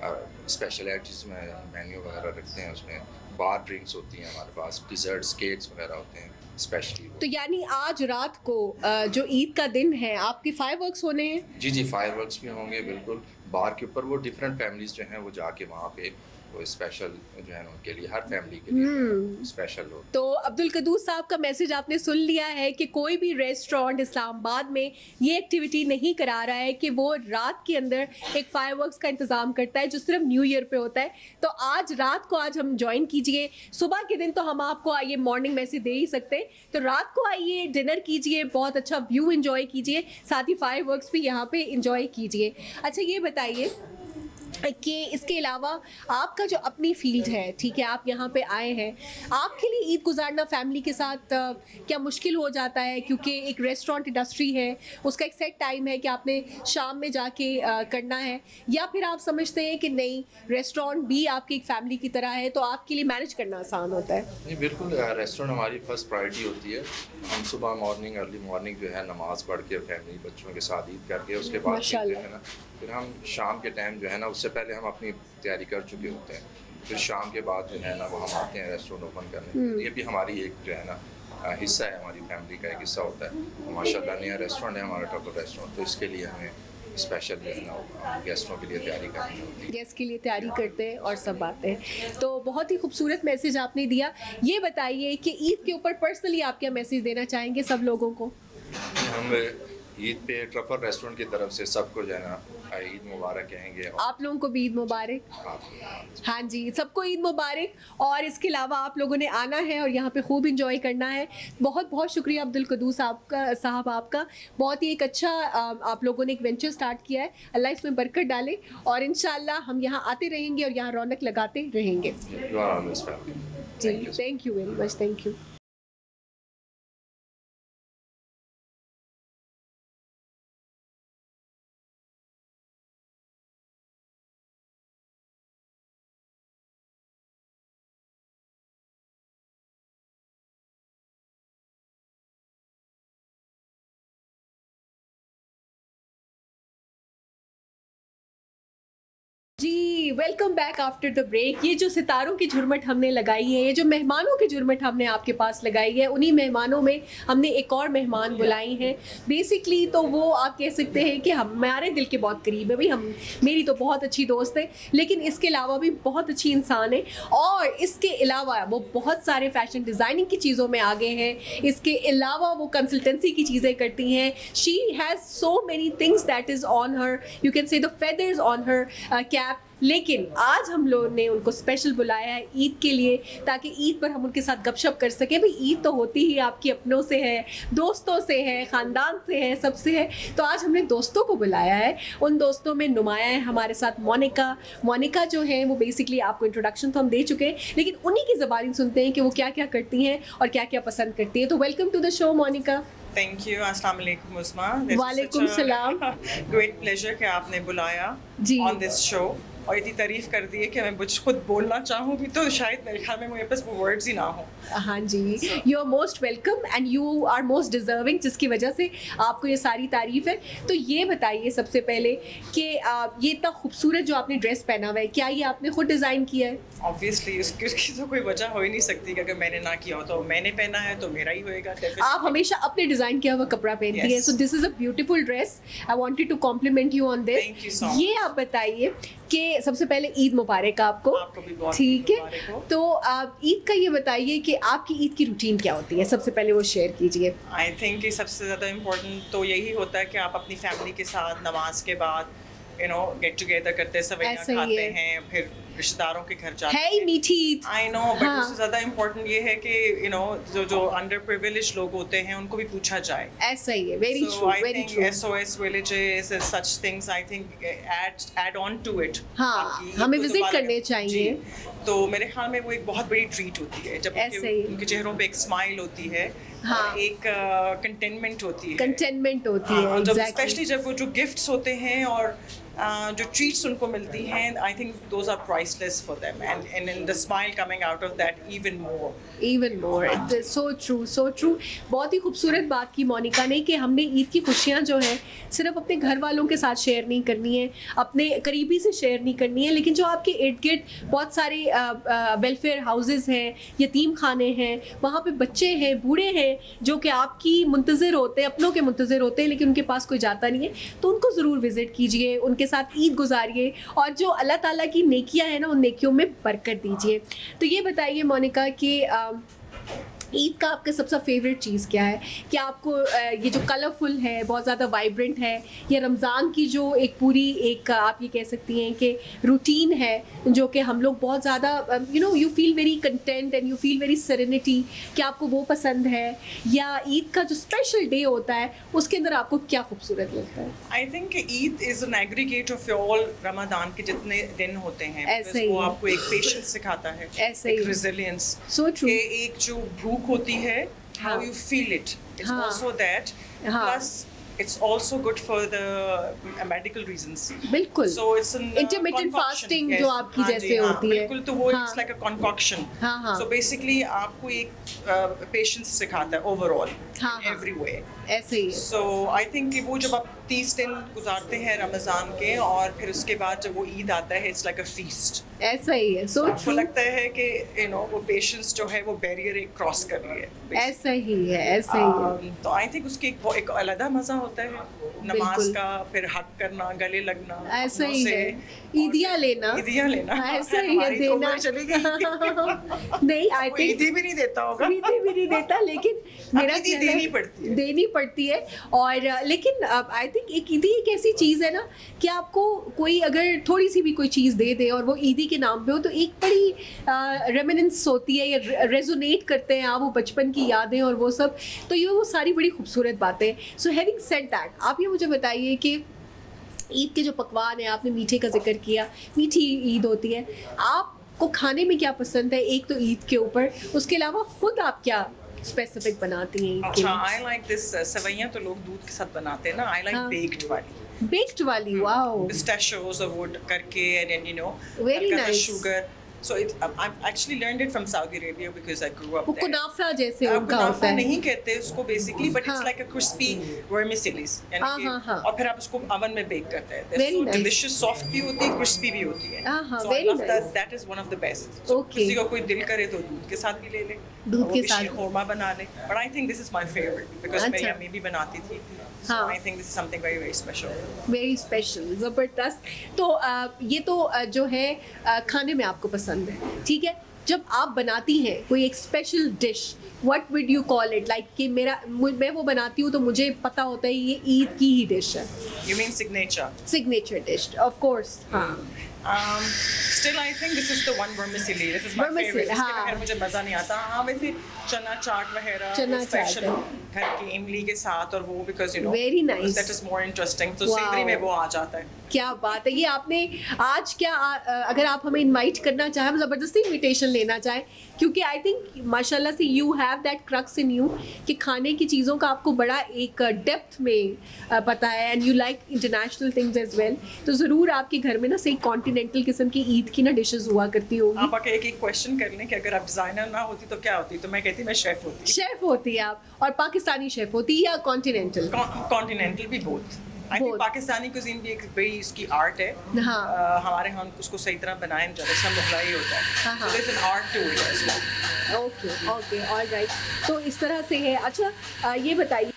स्पेशलिटीज़ में मेन्यू वगैरह रखते हैं। उसमें बार ड्रिंक्स होती हैं हमारे पास, डिज़र्ट्स, केक्स वगैरह होते हैं स्पेशली। तो यानी आज रात को जो ईद का दिन है, आपके फायरवर्क्स होने हैं? जी फायरवर्क्स भी होंगे बिल्कुल। बार के ऊपर वो डिफरेंट फैमिलीज जो हैं वो जाके वहाँ पे वो स्पेशल जो है ना उनके लिए, हर फैमिली के लिए स्पेशल हो। तो अब्दुल कदूस साहब का मैसेज आपने सुन लिया है कि कोई भी रेस्टोरेंट इस्लामाबाद में ये एक्टिविटी नहीं करा रहा है कि वो रात के अंदर एक फायरवर्क्स का इंतज़ाम करता है जो सिर्फ न्यू ईयर पे होता है। तो आज रात को आज हम ज्वाइन कीजिए। सुबह के दिन तो हम आपको आइए मॉर्निंग मैसेज दे ही सकते हैं, तो रात को आइए, डिनर कीजिए, बहुत अच्छा व्यू इन्जॉय कीजिए, साथ ही फायरवर्क्स भी यहाँ पे इंजॉय कीजिए। अच्छा ये बताइए कि इसके अलावा आपका जो अपनी फील्ड है, ठीक है, आप यहाँ पे आए हैं, आपके लिए ईद गुजारना फैमिली के साथ क्या मुश्किल हो जाता है? क्योंकि एक रेस्टोरेंट इंडस्ट्री है, उसका एक सेट टाइम है कि आपने शाम में जाके करना है, या फिर आप समझते हैं कि नहीं, रेस्टोरेंट भी आपकी एक फैमिली की तरह है तो आपके लिए मैनेज करना आसान होता है? नहीं, बिल्कुल, रेस्टोरेंट हमारी फर्स्ट प्रायोरिटी होती है। हम सुबह मॉर्निंग अर्ली मॉर्निंग जो है नमाज़ पढ़ के फैमिली बच्चों के साथ ईद करके उसके बाद फिर जो है ना, फिर हम शाम के टाइम जो है ना, उससे पहले हम अपनी तैयारी कर चुके होते हैं, फिर शाम के बाद जो है ना वो हम आते हैं रेस्टोरेंट ओपन करने। ये भी हमारी एक जो है ना हिस्सा है, हमारी फैमिली का एक हिस्सा होता है। तो माशाल्लाह नया रेस्टोरेंट है हमारा, ट्रफल रेस्टोरेंट, तो इसके लिए हमें स्पेशल जो है ना गेस्टों के लिए तैयारी करनी होती है। गेस्ट के लिए तैयारी करते हैं और सब बातें हैं। तो बहुत ही खूबसूरत मैसेज आपने दिया। ये बताइए कि ईद के ऊपर पर्सनली आप क्या मैसेज देना चाहेंगे सब लोगों को? हम ईद पे ट्रफल रेस्टोरेंट की तरफ से सबको जो है ना ईद मुबारक कहेंगे। आप लोगों को भी ईद मुबारक। हाँ जी, सबको ईद मुबारक। और इसके अलावा आप लोगों ने आना है और यहाँ पे खूब इंजॉय करना है। बहुत बहुत शुक्रिया अब्दुल कदूस साहब आपका। बहुत ही एक अच्छा आप लोगों ने एक वेंचर स्टार्ट किया है। अल्लाह इसमें बरकत डाले और इंशाल्लाह हम यहाँ आते रहेंगे और यहाँ रौनक लगाते रहेंगे। जी, thank you very much, thank you. जी, welcome back after the break. ये जो सितारों की झुरमट हमने लगाई है, ये जो मेहमानों की झुरमट हमने आपके पास लगाई है, उन्हीं मेहमानों में हमने एक और मेहमान बुलाई हैं। बेसिकली तो वो आप कह सकते हैं कि हमारे दिल के बहुत करीब है। भाई हम, मेरी तो बहुत अच्छी दोस्त है, लेकिन इसके अलावा भी बहुत अच्छी इंसान है और इसके अलावा वो बहुत सारे फैशन डिज़ाइनिंग की चीज़ों में आगे हैं। इसके अलावा वो कंसल्टेंसी की चीज़ें करती हैं। She has so many things that is on her, you can say the feathers on her cap. लेकिन आज हम लोगों ने उनको स्पेशल बुलाया है ईद के लिए, ताकि ईद पर हम उनके साथ गपशप कर सकें। भाई ईद तो होती ही आपकी अपनों से है, दोस्तों से है, ख़ानदान से है, सबसे है। तो आज हमने दोस्तों को बुलाया है। उन दोस्तों में नुमाया है हमारे साथ मोनिका जो है, वो बेसिकली आपको इंट्रोडक्शन तो हम दे चुके हैं, लेकिन उन्हीं की ज़बानी सुनते हैं कि वो क्या क्या करती हैं और क्या क्या पसंद करती है। तो welcome to the show Monika. Thank you. अस्सलाम वालेकुम उस्मा। वालेकुम सलाम। ग्रेट प्लेजर कि आपने बुलाया ऑन दिस शो और इतनी तारीफ कर दी है कि मैं कुछ खुद बोलना चाहूँ भी तो शायद मेरे ख्याल में मेरे पास वो वर्ड्स ही ना हो। हाँ जी, you are most welcome and you are most deserving, जिसकी वजह से आपको ये सारी तारीफ है। तो ये बताइए सबसे पहले कि ये इतना खूबसूरत जो आपने ड्रेस पहना हुआ है, क्या ये आपने खुद डिज़ाइन किया है? ऑब्वियसली उसकी तो कोई वजह हो ही नहीं सकती कि अगर मैंने ना किया हो तो मैंने पहना है तो मेरा ही होएगा। आप हमेशा अपने डिज़ाइन किया हुआ कपड़ा पहनती है। So this is a beautiful dress. I wanted to compliment you on this. ये आप बताइए कि सबसे पहले ईद मुबारक आपको भी बहुत ठीक है। तो आप ईद का ये बताइए कि आपकी ईद की रूटीन क्या होती है, सबसे पहले वो शेयर कीजिए। आई थिंक कि सबसे ज़्यादा इम्पोर्टेंट तो यही होता है कि आप अपनी फैमिली के साथ नमाज के बाद गेट टुगेदर करते हैं, सवैयां खाते हैं, फिर रिश्तेदारों के घर जाते हैं। मीठी ईद। आई नो, बट उससे ज़्यादा इम्पोर्टेंट ये है कि जो अंडर प्रिविलेज लोग होते हैं उनको भी पूछा जाए। ऐसा ही है, very true, very true. SOS villages and such things I think add on to it। हाँ, हमें विजिट करने चाहिए। तो मेरे ख्याल में वो एक बहुत बड़ी ट्रीट होती है जब उनके चेहरों पे एक स्माइल होती है। हाँ, एक कंटेनमेंट होती है जब स्पेशली जब वो जो गिफ्ट्स होते हैं और जो ट्रीट्स उनको मिलती हैं, I think those are priceless for them and the smile coming out of that even more. So true. बहुत ही खूबसूरत बात की मोनिका ने कि हमने ईद की खुशियाँ जो है सिर्फ अपने घर वालों के साथ शेयर नहीं करनी है, अपने करीबी से शेयर नहीं करनी है, लेकिन जो आपके इर्द गिर्द बहुत सारे वेलफेयर हाउसेस हैं, यतीम खाने हैं, वहाँ पे बच्चे हैं, बूढ़े हैं जो कि आपकी मुंतज़िर होते हैं, अपनों के मुंतज़िर होते हैं, लेकिन उनके पास कोई जाता नहीं है। तो उनको ज़रूर विज़िट कीजिए, उनके साथ ईद गुजारिए और जो अल्लाह ताला की नेकियां हैं ना, उन नेकियों में बरकत दीजिए। तो ये बताइए मोनिका कि ईद का आपका सबसे फेवरेट चीज़ क्या है? क्या आपको ये जो कलरफुल है, बहुत ज़्यादा वाइब्रेंट है, या रमज़ान की जो एक पूरी एक आप ये कह सकती हैं कि रूटीन है, जो कि हम लोग बहुत ज़्यादा you feel very content and you feel very serenity, क्या आपको वो पसंद है? या ईद का जो स्पेशल डे होता है उसके अंदर आपको क्या खूबसूरत लगता है? I think Eid is an aggregate of all Ramzan के जितने दिन होते हैं, ऐसे ही वो आपको एक पेशेंस सिखाता है, ऐसे ही रेजिलियंस, सो ट्रू, एक जो भूख होती है, how you feel it, it's also that, plus it's also good for the medical reasons. बिल्कुल, so it's an intermittent fasting जो आपकी जैसे होती है, बिल्कुल, तो वो it's like a concoction. so basically आपको एक patience सिखाता है overall every way. ऐसे ही so I think कि वो जब आप 30 दिन गुजारते हैं रमजान के, और फिर उसके बाद जब वो ईद आता है, it's like a feast. ऐसा ही है, so आपको लगता है कि वो पेशेंस जो है वो बैरियर एक क्रॉस कर रही है, ऐसा ही है, ऐसा ही है. तो आई थिंक उसकी एक अलग मजा होता है नमाज का, फिर हक करना, गले लगना, ऐसा ही है, ईदियाँ लेना, ऐसा ही है, देना चली गई नहीं, आई थिंक ईदी भी नहीं देता होगा, ईदी भी नहीं देता, लेकिन मेरा देनी पड़ती है. और लेकिन आई थिंक एक ईदी एक ऐसी चीज़ है ना कि आपको कोई अगर थोड़ी सी भी कोई चीज़ दे दे और वो ईदी के नाम पे हो, तो एक बड़ी रेमिनेंस होती है, या रेजोनेट करते हैं आप वो बचपन की यादें और वो सब, तो ये वो सारी बड़ी खूबसूरत बातें. सो हैविंग सेड दैट, आप ये मुझे बताइए कि ईद के जो पकवान है, आपने मीठे का जिक्र किया, मीठी ईद होती है, आपको खाने में क्या पसंद है? एक तो ईद के ऊपर, उसके अलावा खुद आप क्या स्पेसिफिक बनाती हैं? अच्छा, आई लाइक दिस सेवइयां तो लोग दूध के साथ बनाते हैं ना, आई लाइक बेक्ड वाली, बेक्ड वाली, वाओ, पिस्ताशियोस और वो करके, and you know very nice, sugar. So I've actually learned it from Saudi Arabia because I grew up there. कुनाफा जैसे उनका होता है, नहीं कहते उसको basically, but it's like a crispy vermicelli, यानी कि और फिर आप उसको oven में bake करते हैं. They're so delicious, soft भी होती है, crispy भी होती है. So I love that. That is one of the best. So किसी को कोई दिल करे तो दूध के साथ भी ले ले, दूध के साथ खोरमा बना ले. But I think this is my favorite because मैं यम्मी भी बनाती थी. So I think this is something very very special. Very special, ज़बरदस्त. तो ये तो जो है खाने में आपको पसंद है, ठीक है. जब आप बनाती हैं कोई एक special dish, what would you call it? Like कि मैं वो बनाती हूँ तो मुझे पता होता है ये ईद की ही डिश है. You mean signature? Signature dish, of course. हाँ. Still I think this is the one vermicelli. This is my favorite. इसके बगैर मुझे मज़ा नहीं आता. हाँ, वैसे चना चाट वगैरह, स्पेशल घर की इमली के साथ, और वो because you know very nice, that is more interesting. तो सेवरी में वो आ जाता है. क्या बात है. ये आपने आज क्या अगर आप हमें इनवाइट करना चाहें, हम ज़बरदस्ती इनविटेशन लेना चाहें, क्योंकि आई थिंक माशाल्लाह से you have that crux in you कि खाने की चीज़ों का आपको बड़ा एक डेप्थ में पता है, and you like international things as well. तो ज़रूर आपके घर में ना सही कॉन्टिनेंटल किस्म की ईद की ना डिशेस हुआ करती होगी. आप आके एक क्वेश्चन कर लें कि अगर आप डिज़ाइनर ना होती तो क्या होती, तो मैं कहती मैं शेफ़ होती. शेफ़ होती है आप, और पाकिस्तानी शेफ़ होती या कॉन्टिनेंटल? कॉन्टिनेंटल भी both. I think Pakistani cuisine भी एक बड़ी इसकी आर्ट है. हमारे यहाँ उसको सही तरह बनाए नहीं जाता, इसका मुगलाई होता है. So there's an art to it as well. Okay, all right. तो इस तरह से है. अच्छा, ये बताइए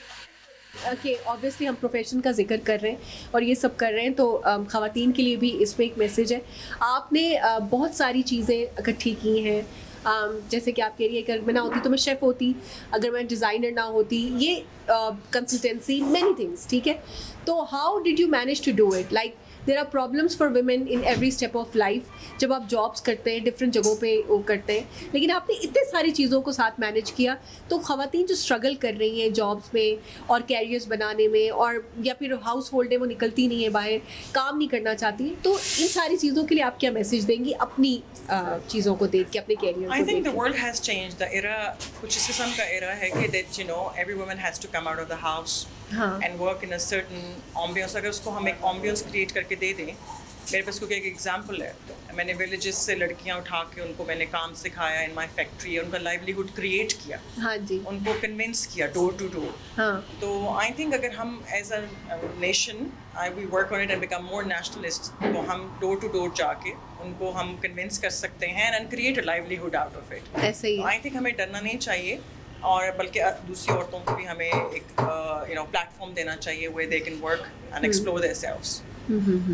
कि ऑब्वियसली हम प्रोफेशन का जिक्र कर रहे हैं और ये सब कर रहे हैं, तो ख़वातीन के लिए भी इसमें एक मैसेज है. आपने बहुत सारी चीज़ें इकट्ठी की हैं, जैसे कि आप कह रही है कि अगर मैं ना होती तो मैं शेफ़ होती, अगर मैं डिज़ाइनर ना होती, ये कंसल्टेंसी, मैनी थिंग्स, ठीक है. तो how did you manage to do it? Like there are problems for women in every step of life. जब आप जॉब्स करते हैं, डिफरेंट जगहों पे वो करते हैं, लेकिन आपने इतने सारी चीज़ों को साथ मैनेज किया. तो ख़वातीन जो स्ट्रगल कर रही हैं जॉब्स में और कैरियर्स बनाने में, और या फिर हाउस होल्ड है वो निकलती नहीं है बाहर, काम नहीं करना चाहती, तो इन सारी चीज़ों के लिए आप क्या मैसेज देंगी अपनी चीज़ों को देख के, अपने कैरियर को? I think the world has changed. The era, कुछ इस किस्म का era है कि that you know every woman has to come out of the house and work in a certain ambience. अगर उसको हम एक ambience create करके दे दें, मेरे पास क्योंकि एक एग्जांपल है, मैंने विलेजेस से लड़कियां उठा के उनको मैंने काम सिखाया इन माय फैक्ट्री, उनका लाइवलीहुड क्रिएट किया. हाँ जी. उनको कन्विंस किया डोर टू डोर. तो आई थिंक अगर हम as a nation we work on it and become more nationalist, तो हम डोर टू डोर जाके उनको हम कन्विंस कर सकते हैं and create a livelihood out of it. ऐसे ही आई थिंक हमें डरना नहीं चाहिए, और बल्कि दूसरी औरतों को भी हमें एक प्लेटफॉर्म देना चाहिए where they can work and explore themselves.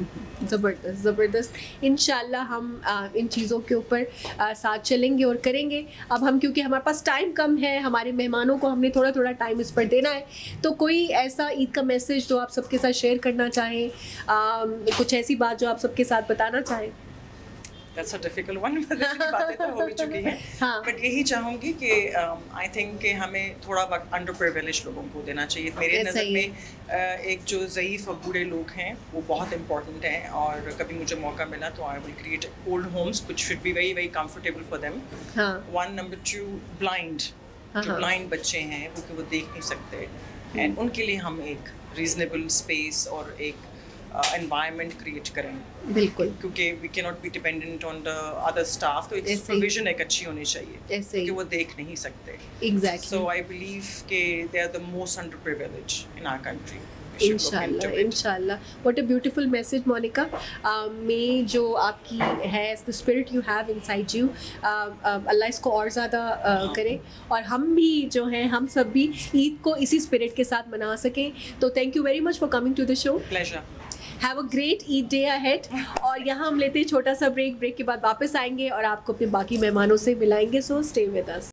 ज़बरदस्त ज़बरदस्त। इंशाल्लाह हम इन चीज़ों के ऊपर साथ चलेंगे और करेंगे। अब हम, क्योंकि हमारे पास टाइम कम है, हमारे मेहमानों को हमने थोड़ा थोड़ा टाइम इस पर देना है, तो कोई ऐसा ईद का मैसेज जो आप सबके साथ शेयर करना चाहें, कुछ ऐसी बात जो आप सबके साथ बताना चाहें? That's a difficult one. बातें तो हो भी चुकी हैं, बट यही चाहूँगी कि आई थिंक कि हमें थोड़ा वक्त अंडर प्रिविलेज लोगों को देना चाहिए। मेरे नज़र में एक जो ज़ईफ़ और बूढ़े लोग हैं वो बहुत इंपॉर्टेंट हैं, और कभी मुझे मौका मिला तो I will create old homes which should be very very comfortable for them. One, number 2, blind, जो ब्लाइंड बच्चे हैं वो देख नहीं सकते, एंड उनके लिए हम एक रीजनेबल स्पेस और एक एनवायरनमेंट क्रिएट करें। बिल्कुल, क्योंकि we can not be dependent on the other staff, तो एक सुपरविजन एक अच्छी होनी चाहिए कि वो देख नहीं सकते। एग्जैक्टली। सो आई बिलीव कि they are the most under privilege in our country. इंशाल्लाह इंशाल्लाह। What a beautiful message Monika. में जो आपकी है, the spirit you have inside you, Allah इसको और ज़्यादा करे, और हम भी जो हैं, हम सब भी ईद को इसी स्पिरिट के साथ मना सकें। तो thank you very much for coming to the show. Pleasure. Have a great Eid day ahead. और यहाँ हम लेते हैं छोटा सा ब्रेक के बाद वापस आएंगे और आपको अपने बाकी मेहमानों से मिलाएंगे। So stay with us.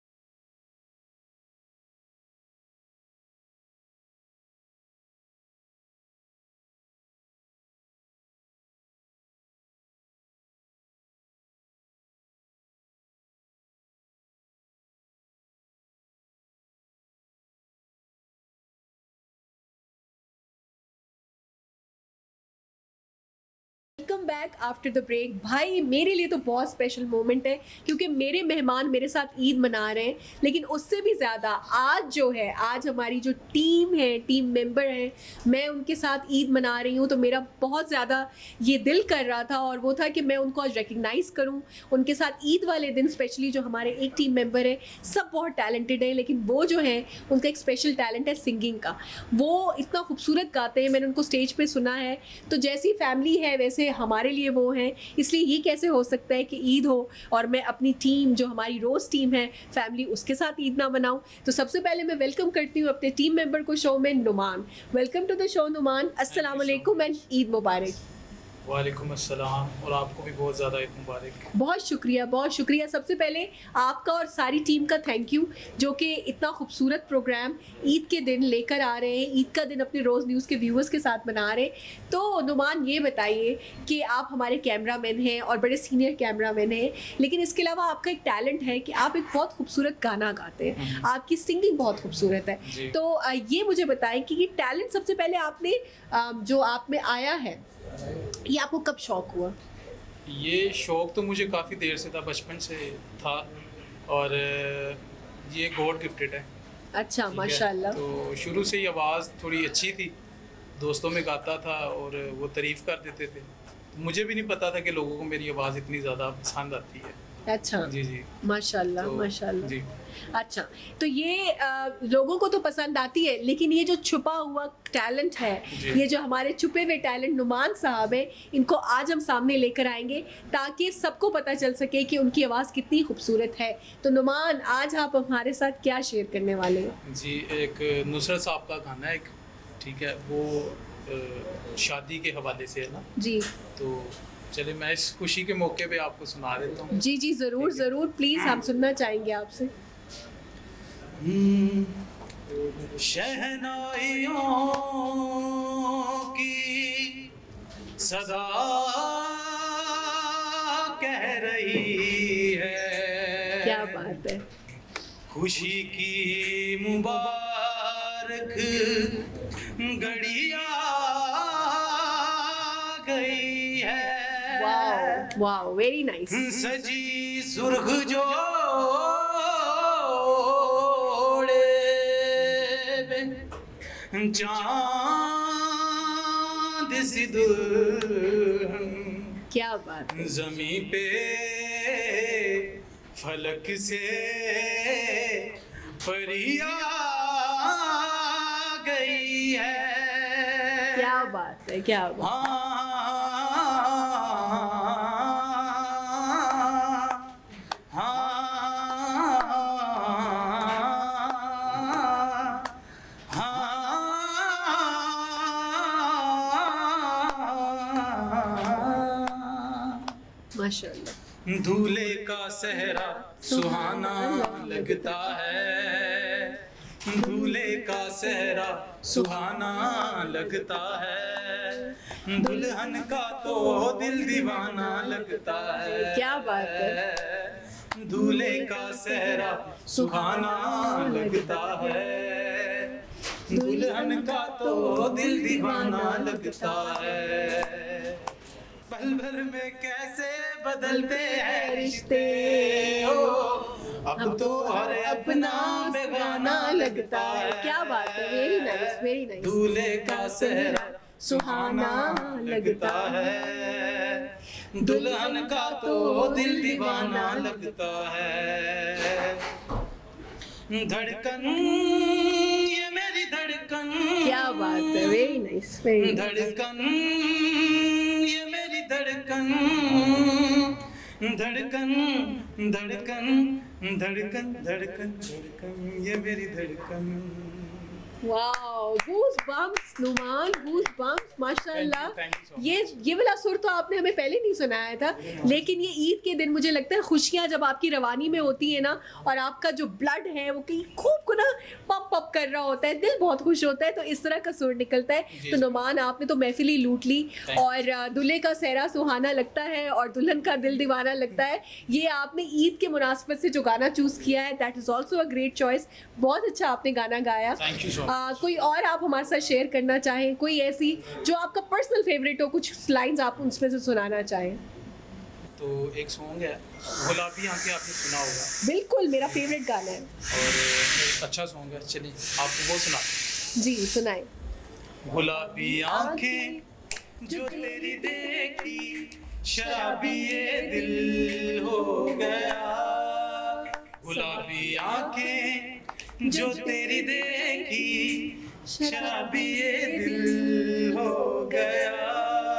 Welcome back after the break. भाई मेरे लिए तो बहुत स्पेशल मोमेंट है, क्योंकि मेरे मेहमान मेरे साथ ईद मना रहे हैं, लेकिन उससे भी ज़्यादा आज जो है, आज हमारी जो टीम है, टीम मेंबर हैं, मैं उनके साथ ईद मना रही हूँ। तो मेरा बहुत ज़्यादा ये दिल कर रहा था, और वो था कि मैं उनको आज रिकग्नाइज़ करूँ उनके साथ ईद वाले दिन। स्पेशली जो हमारे एक टीम मेंबर है, सब बहुत टैलेंटेड है, लेकिन वो जो है उनका एक स्पेशल टैलेंट है सिंगिंग का। वो इतना खूबसूरत गाते हैं, मैंने उनको स्टेज पर सुना है। तो जैसी फैमिली है वैसे हमारे लिए वो हैं, इसलिए ये कैसे हो सकता है कि ईद हो और मैं अपनी टीम, जो हमारी रोज़ टीम है फैमिली, उसके साथ ईद ना मनाऊं। तो सबसे पहले मैं वेलकम करती हूँ अपने टीम मेंबर को शो में, Numan. Welcome to the show Numan. अस्सलाम वालेकुम एंड ईद मुबारक। वालेकुम अस्सलाम, और आपको भी बहुत ज़्यादा ईद मुबारक। बहुत शुक्रिया, बहुत शुक्रिया। सबसे पहले आपका और सारी टीम का थैंक यू, जो कि इतना खूबसूरत प्रोग्राम ईद के दिन लेकर आ रहे हैं, ईद का दिन अपने रोज़ न्यूज़ के व्यूअर्स के साथ मना रहे हैं। तो नुमान ये बताइए कि आप हमारे कैमरामैन हैं और बड़े सीनियर कैमरामैन हैं, लेकिन इसके अलावा आपका एक टैलेंट है कि आप एक बहुत खूबसूरत गाना गाते हैं, आपकी सिंगिंग बहुत खूबसूरत है। तो ये मुझे बताएं कि ये टैलेंट सबसे पहले आपने जो आप में आया है, ये आपको कब शौक हुआ? ये शौक तो मुझे काफ़ी देर से था, बचपन से था, और ये गॉड गिफ्टेड है। अच्छा, माशाल्लाह। तो शुरू से ही आवाज़ थोड़ी अच्छी थी, दोस्तों में गाता था और वो तारीफ़ कर देते थे। मुझे भी नहीं पता था कि लोगों को मेरी आवाज़ इतनी ज़्यादा पसंद आती है। अच्छा जी जी, माशाल्लाह तो, माशाल्लाह जी। अच्छा, तो ये लोगों को तो पसंद आती है, लेकिन ये जो छुपा हुआ टैलेंट है, ये जो हमारे छुपे हुए टैलेंट नुमान साहब है, इनको आज हम सामने लेकर आएंगे ताकि सबको पता चल सके कि उनकी आवाज़ कितनी खूबसूरत है। तो नुमान, आज आप हमारे साथ क्या शेयर करने वाले हैं? जी, एक नुसरत साहब का गाना है एक, ठीक है, वो शादी के हवाले से है ना जी। तो चलिए मैं इस खुशी के मौके पे आपको सुना देता हूँ। जी जी, ज़रूर ज़रूर, प्लीज़, हम सुनना चाहेंगे आपसे। शहनाइयों की सदा कह रही है, क्या बात है, खुशी की मुबारक घड़िया गई है। Wow wow, very nice. सजी सुर्ख जोड़े में चांद सी दुल्हन, क्या बात है, ज़मीं पे फलक से परिया गई है। क्या बात है, क्या बात। माशाल्लाह। दूल्हे का सेहरा सुहाना लगता है, दूल्हे का सेहरा सुहाना लगता है, दुल्हन का तो दिल दीवाना लगता है। क्या बात है। दूल्हे का सेहरा सुहाना लगता है, दुल्हन का तो दिल दीवाना लगता है। पल भर में कैसे बदलते हैं रिश्ते, ओ अब तो हर अपना बेगाना लगता है। क्या बात है, वेरी नाइस वेरी नाइस। दूल्हे का सेहरा सुहाना लगता है, दुल्हन का तो दिल दीवाना लगता है। धड़कन ये मेरी धड़कन, क्या बात है, वेरी नाइस। धड़कन ये मेरी धड़कन, धड़कन धड़कन धड़कन धड़कन धड़कन ये मेरी धड़कन। वाओ, गूज़बम्प्स नुमान, गूज़बम्प्स माशाल्लाह। ये वाला सुर तो आपने हमें पहले नहीं सुनाया था, लेकिन ये ईद के दिन मुझे लगता है खुशियाँ जब आपकी रवानी में होती है ना, और आपका जो ब्लड है वो कहीं खूब को ना पप पप कर रहा होता है, दिल बहुत खुश होता है, तो इस तरह का सुर निकलता है। तो नुमान आपने तो महफिल ही लूट ली, और दूल्हे का सेहरा सुहाना लगता है और दुल्हन का दिल दीवाना लगता है। ये आपने ईद के मुनासबत से जो गाना चूज़ किया है, that is also a great choice. बहुत अच्छा आपने गाना गाया। कोई और आप हमारे साथ शेयर करना चाहें, कोई ऐसी जो आपका पर्सनल फेवरेट हो, कुछ लाइंस आप उसमें से सुनाना चाहें? तो एक सॉन्ग है गुलाबी आंखें, आपने सुना होगा। बिल्कुल, मेरा फेवरेट गाना है और अच्छा सॉन्ग है, चलिए आपको वो सुना। जी सुनाए। गुलाबी आंखें जो तेरी देखी, शराबी ये दिल हो गया। गुलाबी आंखें जो तेरी देखी, शराबी ये दिल हो गया।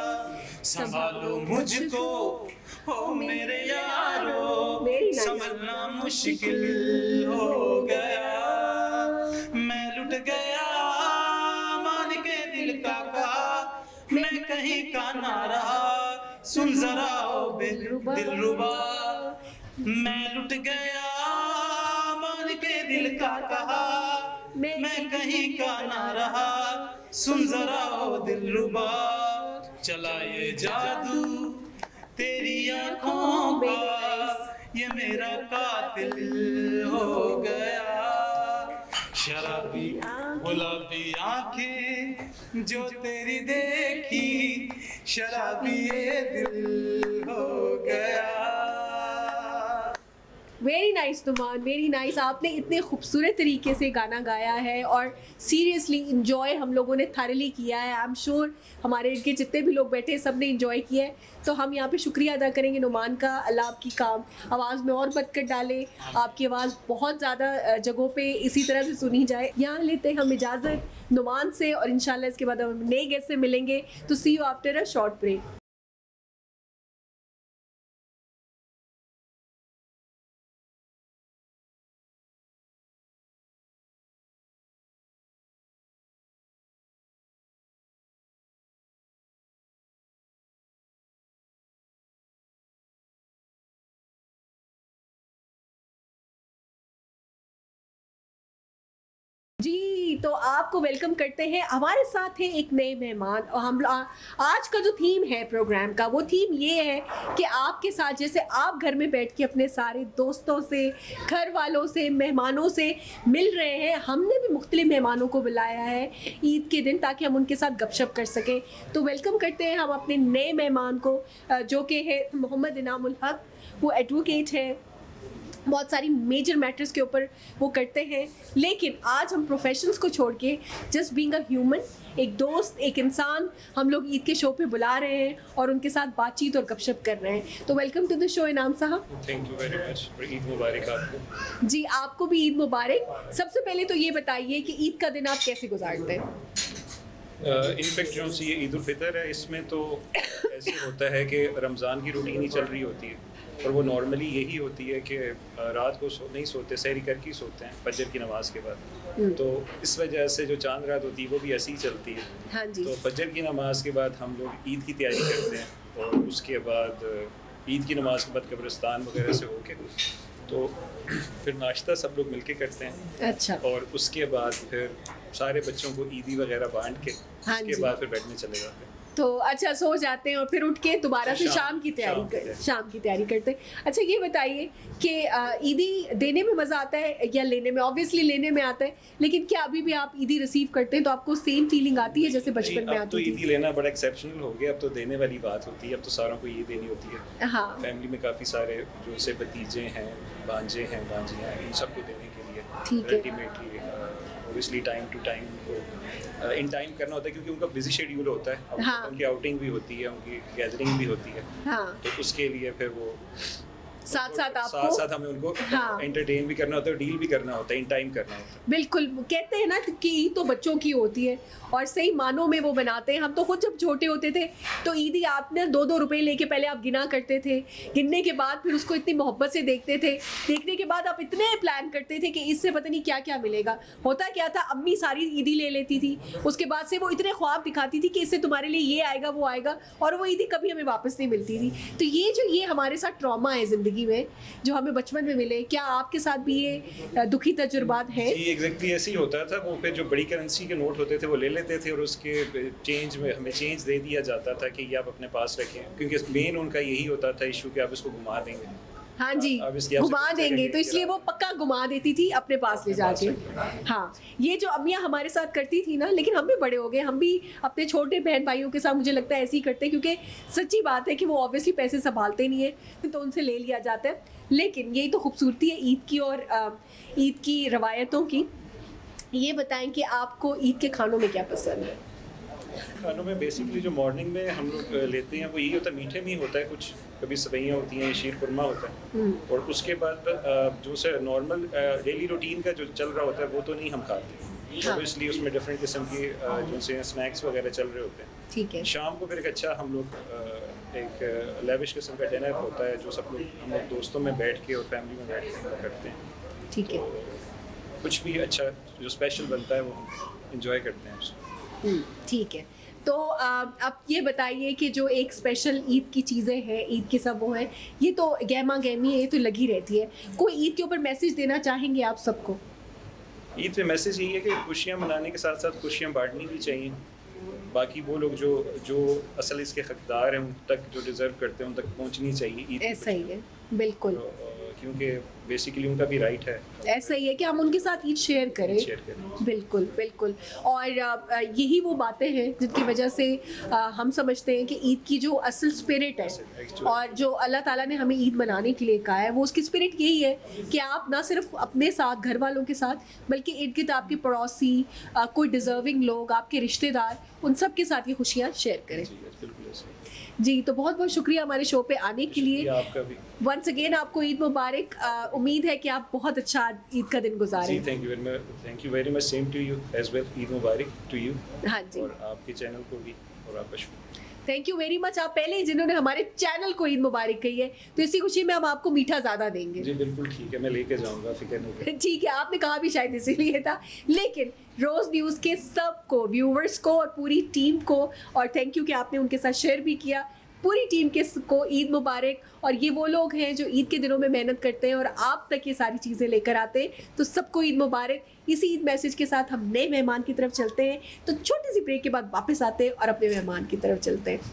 संभालो मुझको हो मेरे यारो, संभलना मुश्किल हो गया। मैं लुट गया मान के दिल का कहा, मैं कहीं का ना रहा, सुन जरा ओ दिलरुबा। मैं लुट गया मान के दिल का कहा, मैं कहीं का ना रहा, सुन जरा ओ दिलरुबा। चला ये जादू तेरी आँखों का, ये मेरा कातिल हो गया। शराबी गुलाबी आंखें जो तेरी देखी, शराबी ये दिल हो गया। Very nice Numan, very nice. आपने इतने खूबसूरत तरीके से गाना गाया है और सीरियसली इंजॉय हम लोगों ने थारली किया है। आई एम श्योर हमारे इनके जितने भी लोग बैठे सब ने इंजॉय किया है। तो हम यहाँ पे शुक्रिया अदा करेंगे नुमान का। अल्लाह आपकी काम आवाज़ में और बरकत डाले, आपकी आवाज़ बहुत ज़्यादा जगहों पे इसी तरह से सुनी जाए। यहाँ लेते हैं हम इजाज़त नुमान से, और इंशाल्लाह इसके बाद हम नए गेस्ट से मिलेंगे। तो see you after a short break. जी, तो आपको वेलकम करते हैं। हमारे साथ है एक नए मेहमान, और हम आज का जो थीम है प्रोग्राम का, वो थीम ये है कि आपके साथ जैसे आप घर में बैठ के अपने सारे दोस्तों से, घर वालों से, मेहमानों से मिल रहे हैं, हमने भी मुख्तलिफ मेहमानों को बुलाया है ईद के दिन ताकि हम उनके साथ गपशप कर सकें। तो वेलकम करते हैं हम अपने नए मेहमान को, जो कि है मोहम्मद इनामुल हक। वो एडवोकेट है, बहुत सारी मेजर मैटर्स के ऊपर वो करते हैं, लेकिन आज हम प्रोफेशंस को छोड़ के जस्ट बीइंग अ ह्यूमन, एक दोस्त, एक इंसान, हम लोग ईद के शो पे बुला रहे हैं और उनके साथ बातचीत और गपशप कर रहे हैं। तो welcome to the show Inam साहब। Thank you very much, Eid मुबारक आपको। जी, आपको भी ईद मुबारक। सबसे पहले तो ये बताइए कि ईद का दिन आप कैसे गुजारते हैं? इनफैक्ट जो सी ईद उल फितर है, इसमें तो ऐसे होता है कि रमज़ान की रूटीन ही चल रही होती है, और वो नॉर्मली यही होती है कि रात को नहीं सोते, सहरी करके सोते हैं फजर की नमाज के बाद। तो इस वजह से जो चांद रात होती है वो भी ऐसी ही चलती है। हाँ जी। तो फजर की नमाज के बाद हम लोग ईद की तैयारी करते हैं, और उसके बाद ईद की नमाज के बाद कब्रिस्तान वगैरह से होके तो फिर नाश्ता सब लोग मिलके करते हैं। अच्छा। और उसके बाद फिर सारे बच्चों को ईदी वगैरह बांट के उसके बाद फिर बैठने चले जाते हैं। तो अच्छा, सो जाते हैं और फिर उठ के दोबारा से शाम की तैयारी करते हैं। अच्छा ये बताइए कि ईदी देने में मज़ा आता है या लेने में? ऑब्वियसली लेने में आता है, लेकिन क्या अभी भी आप ईदी रिसीव करते हैं तो आपको सेम फीलिंग आती है जैसे बचपन में आती थी? तो ईदी लेना बड़ा एक्सेप्शनल हो गया, अब तो देने वाली बात होती है, अब तो सारों को ये देनी होती है। हाँ। फैमिली में काफ़ी सारे जो से भतीजे हैं, भांजे हैं, भांजियाँ हैं, इन सबको देने के लिए ultimately obviously time to time उनको इन टाइम करना होता है क्योंकि उनका बिजी शेड्यूल होता है। हाँ। उनकी आउटिंग भी होती है, उनकी गैदरिंग भी होती है। हाँ। तो उसके लिए फिर वो साथ हमें उनको एंटरटेन भी करना होता है, डील भी करना होता है, इन टाइम करना होता है। बिल्कुल, कहते हैं ना कि ईद तो बच्चों की होती है और सही मानों में वो बनाते हैं। हम तो खुद जब छोटे होते थे तो ईदी आपने 2-2 रुपए लेके पहले आप गिना करते थे, गिनने के बाद फिर उसको इतनी मोहब्बत से देखते थे, देखने के बाद आप इतने प्लान करते थे कि इससे पता नहीं क्या क्या मिलेगा। होता क्या था, अम्मी सारी ईदी ले लेती थी, उसके बाद से वो इतने ख्वाब दिखाती थी कि इससे तुम्हारे लिए ये आएगा वो आएगा, और वो ईदी कभी हमें वापस नहीं मिलती थी। तो ये हमारे साथ ट्रॉमा है ज़िंदगी में जो हमें बचपन में मिले। क्या आपके साथ भी ये दुखी तजुर्बात है? जी एग्जैक्टली ऐसे ही होता था। वो फिर जो बड़ी करेंसी के नोट होते थे वो ले लेते थे और उसके चेंज में हमें चेंज दे दिया जाता था कि ये आप अपने पास रखें, क्योंकि मेन उनका यही होता था इशू कि आप इसको घुमा देंगे। हाँ जी, घुमा देंगे, तो इसलिए वो पक्का घुमा देती थी अपने पास ले जाके। हाँ, ये जो अम्मियाँ हमारे साथ करती थी ना, लेकिन हम भी बड़े हो गए, हम भी अपने छोटे बहन भाइयों के साथ मुझे लगता है ऐसे ही करते हैं, क्योंकि सच्ची बात है कि वो ऑब्वियसली पैसे संभालते नहीं है तो उनसे ले लिया जाता है। लेकिन यही तो खूबसूरती है ईद की और ईद की रवायतों की। ये बताएं कि आपको ईद के खानों में क्या पसंद है? खानों में बेसिकली जो मॉर्निंग में हम लोग लेते हैं वो यही होता है, मीठे में ही होता है कुछ, कभी सवैयाँ होती हैं, शीर खुरमा होता है, और उसके बाद जो से नॉर्मल डेली रूटीन का जो चल रहा होता है वो तो नहीं हम खाते। तो इसलिए उसमें डिफरेंट किस्म की जो से स्नैक्स वगैरह चल रहे होते हैं। ठीक है। शाम को फिर एक अच्छा हम लोग एक लेविश किस्म का डिनर होता है जो सब लोग हम लोग दोस्तों में बैठ के और फैमिली में बैठ के करते हैं। ठीक है। कुछ भी अच्छा जो स्पेशल बनता है वो इंजॉय करते हैं उसको। ठीक है। तो अब ये बताइए कि जो एक स्पेशल ईद की चीज़ें हैं, ईद के सब वो हैं, ये तो गहमा गहमी है, ये तो लगी रहती है। कोई ईद के ऊपर मैसेज देना चाहेंगे आप सबको? ईद पे मैसेज यही है कि खुशियाँ मनाने के साथ साथ खुशियाँ बांटनी भी चाहिए। बाकी वो लोग जो असल इसके हकदार हैं उन तक, जो डिज़र्व करते हैं उन तक पहुँचनी चाहिए ईद। ऐसा ही है, बिल्कुल, क्योंकि बेसिकली उनका भी राइट है। ऐसा ही है कि हम उनके साथ ईद शेयर करें। बिल्कुल बिल्कुल। और यही वो बातें हैं जिनकी वजह से हम समझते हैं कि ईद की जो असल स्पिरिट है और जो अल्लाह ताला ने हमें ईद मनाने के लिए कहा है, वो उसकी स्पिरिट यही है कि आप ना सिर्फ अपने साथ, घर वालों के साथ, बल्कि इर्द गिर्द आपके पड़ोसी, कोई डिज़र्विंग लोग, आपके रिश्तेदार, उन सब के साथ ये खुशियाँ शेयर करें। जी, तो बहुत बहुत शुक्रिया हमारे शो पे आने के लिए। आपका भी वंस अगेन आपको ईद मुबारक। उम्मीद है कि आप बहुत अच्छा ईद का दिन गुजारें। Thank you very much, same to you as well. Eid मुबारक टू यू। हाँ जी, और आपके चैनल को भी, और आपका शुक्रिया। Thank you very much. आप पहले जिन्होंने हमारे चैनल को ईद मुबारक कही है, तो इसी खुशी में हम आपको मीठा ज़्यादा देंगे। जी बिल्कुल ठीक है, मैं लेके जाऊंगा, फिक्र नहीं करें। ठीक है, आपने कहा भी शायद इसीलिए था। लेकिन रोज़ न्यूज़ के सबको, व्यूवर्स को और पूरी टीम को, और थैंक यू कि आपने उनके साथ शेयर भी किया, पूरी टीम को ईद मुबारक। और ये वो लोग हैं जो ईद के दिनों में मेहनत करते हैं और आप तक ये सारी चीज़ें लेकर आते हैं, तो सबको ईद मुबारक। इसी ईद मैसेज के साथ हम नए मेहमान की तरफ चलते हैं। तो छोटी सी ब्रेक के बाद वापस आते हैं और अपने मेहमान की तरफ चलते हैं।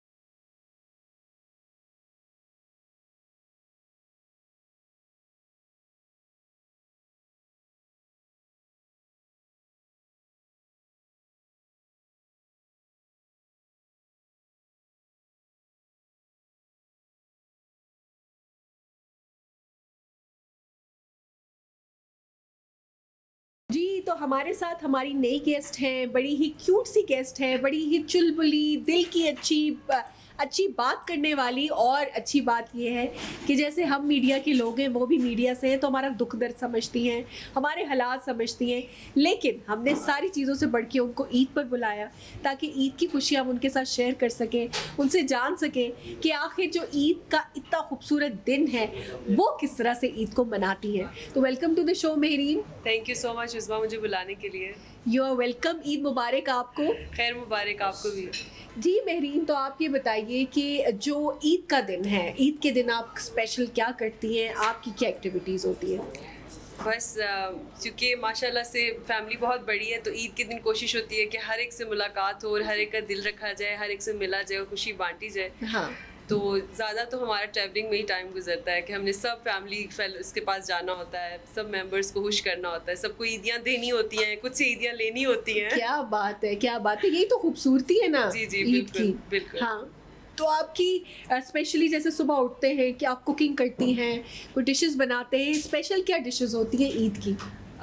जी, तो हमारे साथ हमारी नई गेस्ट हैं, बड़ी ही क्यूट सी गेस्ट है, बड़ी ही चुलबुली, दिल की अच्छी बात करने वाली। और अच्छी बात ये है कि जैसे हम मीडिया के लोग हैं, वो भी मीडिया से हैं, तो हमारा दुख दर्द समझती हैं, हमारे हालात समझती हैं। लेकिन हमने सारी चीज़ों से बढ़ के उनको ईद पर बुलाया ताकि ईद की खुशियाँ हम उनके साथ शेयर कर सकें, उनसे जान सकें कि आखिर जो ईद का इतना खूबसूरत दिन है वो किस तरह से ईद को मनाती हैं। तो welcome to the show Mehreen. Thank you so much Usma, मुझे बुलाने के लिए। You are welcome. ईद मुबारक आपको। खैर मुबारक आपको भी। जी मेहरीन, तो आप ये बताइए बताइए कि जो ईद का दिन है, ईद के दिन आप स्पेशल क्या करती हैं, आपकी क्या एक्टिविटीज़ होती हैं? बस क्योंकि माशाल्लाह से फैमिली बहुत बड़ी है, तो ईद के दिन कोशिश होती है कि हर एक से मुलाकात हो और हर एक का दिल रखा जाए, हर एक से मिला जाए और खुशी बांटी जाए। हाँ। तो ज़्यादा तो हमारा ट्रैवलिंग में ही टाइम गुजरता है कि हमने सब फैमिली उसके पास जाना होता है, सब मेंबर्स को खुश करना होता है, सबको ईदियाँ देनी होती हैं, कुछ से ईदियाँ लेनी होती हैं। क्या बात है, क्या बात है, यही तो खूबसूरती है ना जी ईद की। बिल्कुल। हाँ, तो आपकी स्पेशली जैसे सुबह उठते हैं कि आप कुकिंग करती हैं, कोई डिशेस बनाते हैं, स्पेशल क्या डिशेस होती हैं ईद की?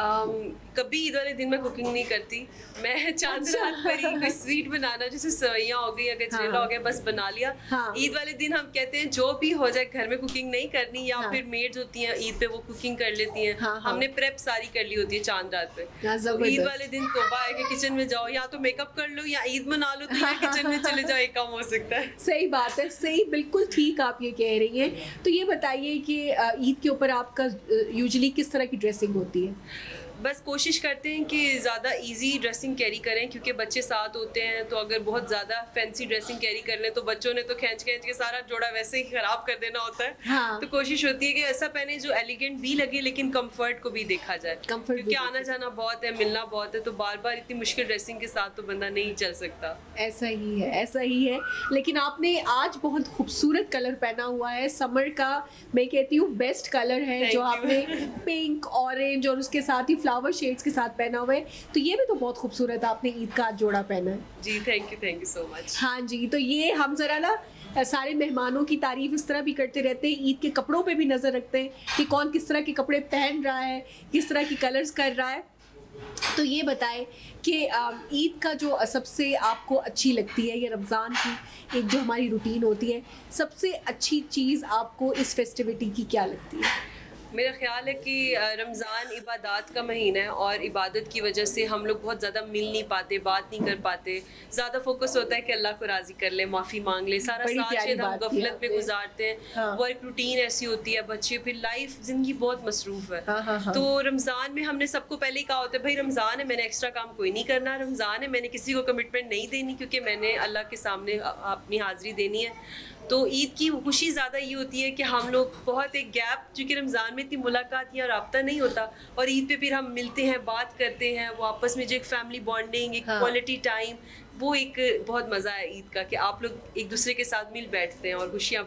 कभी ईद वाले दिन मैं कुकिंग नहीं करती, मैं चांद रात पर ही कोई स्वीट बनाना, जैसे सेवइयाँ हो गई या गजरेला हो गया, बस बना लिया। ईद वाले दिन हम कहते हैं जो भी हो जाए, घर में कुकिंग नहीं करनी, या फिर मेड्स होती हैं ईद पे वो कुकिंग कर लेती हैं। हमने प्रेप सारी कर ली होती है चांद रात पे। तो ईद वाले दिन तौबा है कि किचन में जाओ, या तो मेकअप कर लो या ईद मना लो, तो या किचन में चले जाओ, एक काम हो सकता है। सही बात है, सही, बिल्कुल ठीक आप ये कह रही हैं। तो ये बताइए कि ईद के ऊपर आपका यूजुअली किस तरह की ड्रेसिंग होती है? बस कोशिश करते हैं कि ज़्यादा इजी ड्रेसिंग कैरी करें, क्योंकि बच्चे साथ होते हैं, तो अगर बहुत ज़्यादा फैंसी ड्रेसिंग कैरी कर लें तो बच्चों ने तो खींच के सारा जोड़ा वैसे ही ख़राब कर देना होता है। हाँ। तो कोशिश होती है कि ऐसा पहने जो एलिगेंट भी लगे लेकिन कंफर्ट को भी देखा जाए, क्योंकि आना जाना बहुत है, मिलना बहुत है, तो बार बार इतनी मुश्किल ड्रेसिंग के साथ तो बंदा नहीं चल सकता। ऐसा ही है, ऐसा ही है। लेकिन आपने आज बहुत खूबसूरत कलर पहना हुआ है, समर का मैं कहती हूँ बेस्ट कलर है, जो आपने पिंक, ऑरेंज और उसके साथ ही फ्लावर शेड्स के साथ पहना हुआ है, तो ये भी तो बहुत खूबसूरत आपने ईद का जोड़ा पहना है। जी थैंक यू सो मच। हाँ जी, तो ये हम जरा ना सारे मेहमानों की तारीफ इस तरह भी करते रहते हैं, ईद के कपड़ों पे भी नजर रखते हैं कि कौन किस तरह के कपड़े पहन रहा है, किस तरह की कलर्स कर रहा है। तो ये बताएं कि ईद का जो सबसे आपको अच्छी लगती है, या रमज़ान की एक जो हमारी रूटीन होती है, सबसे अच्छी चीज़ आपको इस फेस्टिविटी की क्या लगती है? मेरा ख्याल है कि रमज़ान इबादत का महीना है, और इबादत की वजह से हम लोग बहुत ज़्यादा मिल नहीं पाते, बात नहीं कर पाते, ज़्यादा फोकस होता है कि अल्लाह को राज़ी कर ले, माफ़ी मांग ले, सारा साल शायद हम गफलत में गुजारते हैं। हाँ। वो एक रूटीन ऐसी होती है, बच्चे फिर लाइफ ज़िंदगी बहुत मसरूफ़ है। हाँ। तो रमज़ान में हमने सबको पहले ही कहा होता है भाई रमज़ान है, मैंने एक्स्ट्रा काम कोई नहीं करना, रमज़ान है, मैंने किसी को कमिटमेंट नहीं देनी, क्योंकि मैंने अल्लाह के सामने अपनी हाज़िरी देनी है। तो ईद की खुशी ज़्यादा ये होती है कि हम लोग बहुत एक गैप, चूँकि रमज़ान में इतनी मुलाकात या रब्ता नहीं होता, और ईद पे फिर हम मिलते हैं, बात करते हैं, वो आपस में जो एक फैमिली बॉन्डिंग, एक क्वालिटी टाइम, वो एक बहुत मज़ा है ईद का कि आप लोग एक दूसरे के साथ मिल बैठते हैं और खुशियाँ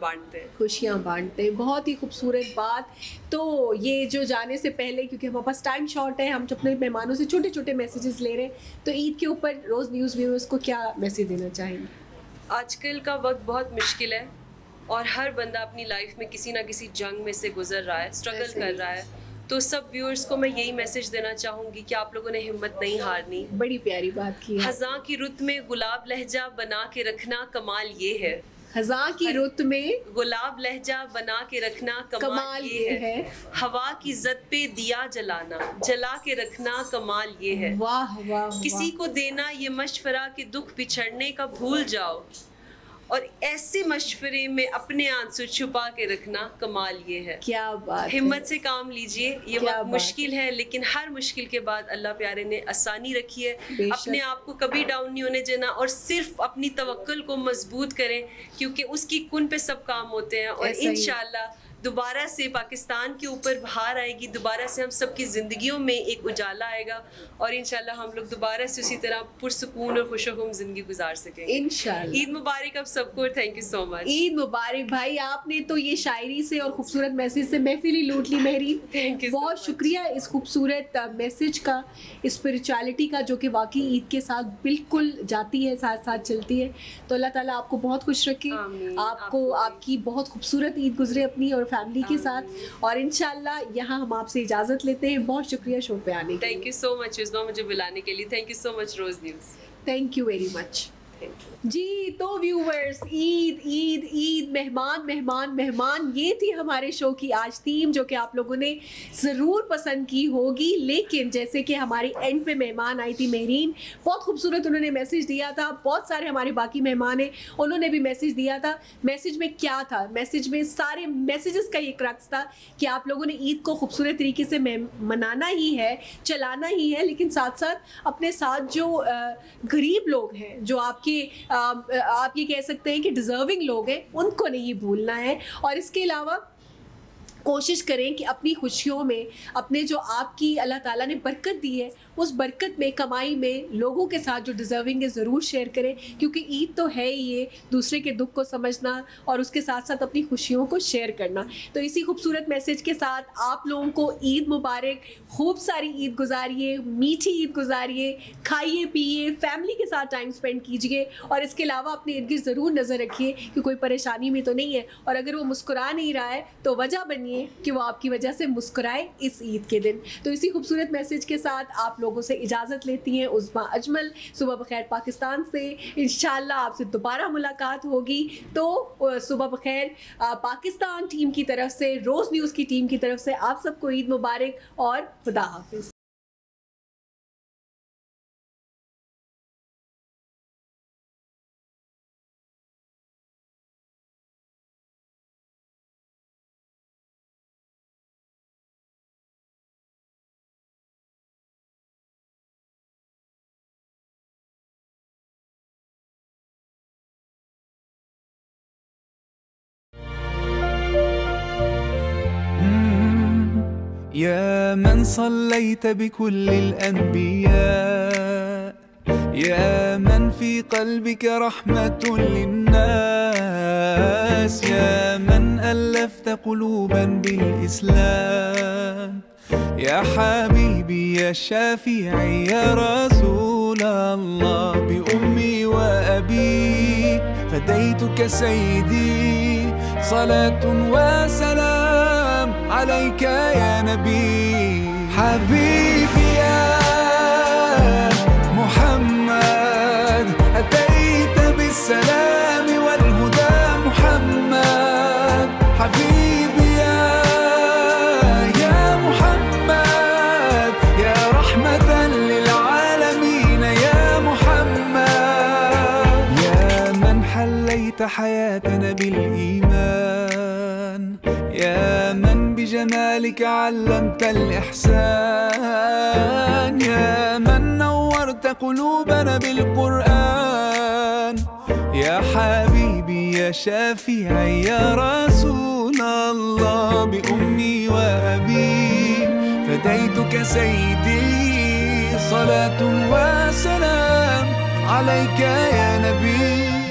बांटते हैं। बहुत ही खूबसूरत बात। तो ये जो जाने से पहले, क्योंकि हमारे पास टाइम शॉर्ट है, हम अपने मेहमानों से छोटे छोटे मैसेजेस ले रहे हैं, तो ईद के ऊपर रोज़ न्यूज़ व्यूअर्स को क्या मैसेज देना चाहेंगे? आजकल का वक्त बहुत मुश्किल है, और हर बंदा अपनी लाइफ में किसी ना किसी जंग में से गुजर रहा है, स्ट्रगल कर रहा है। तो सब व्यूअर्स को मैं यही मैसेज देना चाहूँगी कि आप लोगों ने हिम्मत नहीं हारनी। बड़ी प्यारी बात की है। खज़ां की रुत में गुलाब लहजा बना के रखना कमाल ये है। खज़ां की रुत में गुलाब लहजा बना के रखना कमाल ये है। हवा की ज़द पे दिया जलाना, जला के रखना कमाल ये है। वाह वाह। किसी को देना ये मशवरा कि दुख बिछड़ने का भूल जाओ, और ऐसे मशवरे में अपने आंसू छुपा के रखना कमाल ये है। क्या बात। हिम्मत से काम लीजिए, ये वक्त मुश्किल है, लेकिन हर मुश्किल के बाद अल्लाह प्यारे ने आसानी रखी है। अपने आप को कभी डाउन नहीं होने देना, और सिर्फ अपनी तवक्कुल को मजबूत करें, क्योंकि उसकी कुन पे सब काम होते हैं। और इंशाल्लाह दोबारा से पाकिस्तान के ऊपर बहार आएगी, दोबारा से हम सबकी ज़िंदगियों में एक उजाला आएगा, और इंशाल्लाह हम लोग दोबारा से उसी तरह पुरसुकून और खुशगम ज़िंदगी गुजार सकेंगे इंशाल्लाह। ईद मुबारक आप सबको, thank you so much. Eid मुबारक भाई, आपने तो ये शायरी से और खूबसूरत मैसेज से महफिल ही लूट ली महरीन। थैंक यू, बहुत शुक्रिया इस खूबसूरत मैसेज का, स्पिरिचुअलिटी का, जो कि वाकई ईद के साथ बिल्कुल जाती है, साथ साथ चलती है। तो अल्लाह ताला आपको बहुत खुश रखे, आपको आपकी बहुत खूबसूरत ईद गुजरे अपनी और फैमिली के साथ, और इंशाल्लाह यहाँ हम आपसे इजाज़त लेते हैं। बहुत शुक्रिया शो पे आने के लिए। Thank you so much Usma, मुझे बुलाने के लिए। Thank you so much Rose News. Thank you very much. जी तो व्यूवर्स, ईद ईद ईद, मेहमान मेहमान मेहमान, ये थी हमारे शो की आज थीम, जो कि आप लोगों ने ज़रूर पसंद की होगी। लेकिन जैसे कि हमारी एंड पे मेहमान आई थी महरीन, बहुत खूबसूरत उन्होंने मैसेज दिया था। बहुत सारे हमारे बाकी मेहमान हैं, उन्होंने भी मैसेज दिया था। मैसेज में क्या था? मैसेज में सारे मैसेजेस का ये क्रक्स था कि आप लोगों ने ईद को खूबसूरत तरीके से मनाना ही है, चलाना ही है, लेकिन साथ साथ अपने साथ जो गरीब लोग हैं, जो आपके आपके आप ये कह सकते हैं कि डिज़र्विंग लोग हैं, उनको नहीं भूलना है। और इसके अलावा कोशिश करें कि अपनी खुशियों में, अपने जो आपकी अल्लाह ताला ने बरकत दी है, उस बरकत में, कमाई में लोगों के साथ जो डिज़र्विंग है ज़रूर शेयर करें, क्योंकि ईद तो है ही ये दूसरे के दुख को समझना और उसके साथ साथ अपनी खुशियों को शेयर करना। तो इसी खूबसूरत मैसेज के साथ आप लोगों को ईद मुबारक, खूब सारी ईद गुजारिए, मीठी ईद गुजारिए, खाइए पिए, फैमिली के साथ टाइम स्पेंड कीजिए और इसके अलावा अपने इर्द गिर्द ज़रूर नज़र रखिए कि कोई परेशानी में तो नहीं है, और अगर वो मुस्कुरा नहीं रहा है तो वजह बनिए कि वो आपकी वजह से मुस्कुराए इस ईद के दिन। तो इसी खूबसूरत मैसेज के साथ आप लोगों से इजाज़त लेती हैं उज़्मा अजमल सुबह बखैर पाकिस्तान से। इंशाल्लाह आपसे दोबारा मुलाकात होगी। तो सुबह बखैर पाकिस्तान टीम की तरफ से, रोज़ न्यूज़ की टीम की तरफ से आप सबको ईद मुबारक और खुदा हाफिज़। يا من صليت بكل الأنبياء، يا من في قلبك رحمة للناس، يا من ألفت قلوبا بالإسلام، يا حبيبي يا شافعي يا رسول الله، بأمي وأبي فديتك سيدي، صلاة وسلام عليك يا نبي. حبيبي يا محمد أتيت بالسلام والهدى محمد، حبيبي يا محمد يا رحمة للعالمين يا محمد، يا من حليت حياتنا بالإيمان، يا من بجمالك علمت الإحسان، يا من نورت قلوبنا بالقرآن، يا حبيبي يا شافعي يا رسول الله، بأمي وأبي فديتك سيدي، صلاة وسلام عليك يا نبي.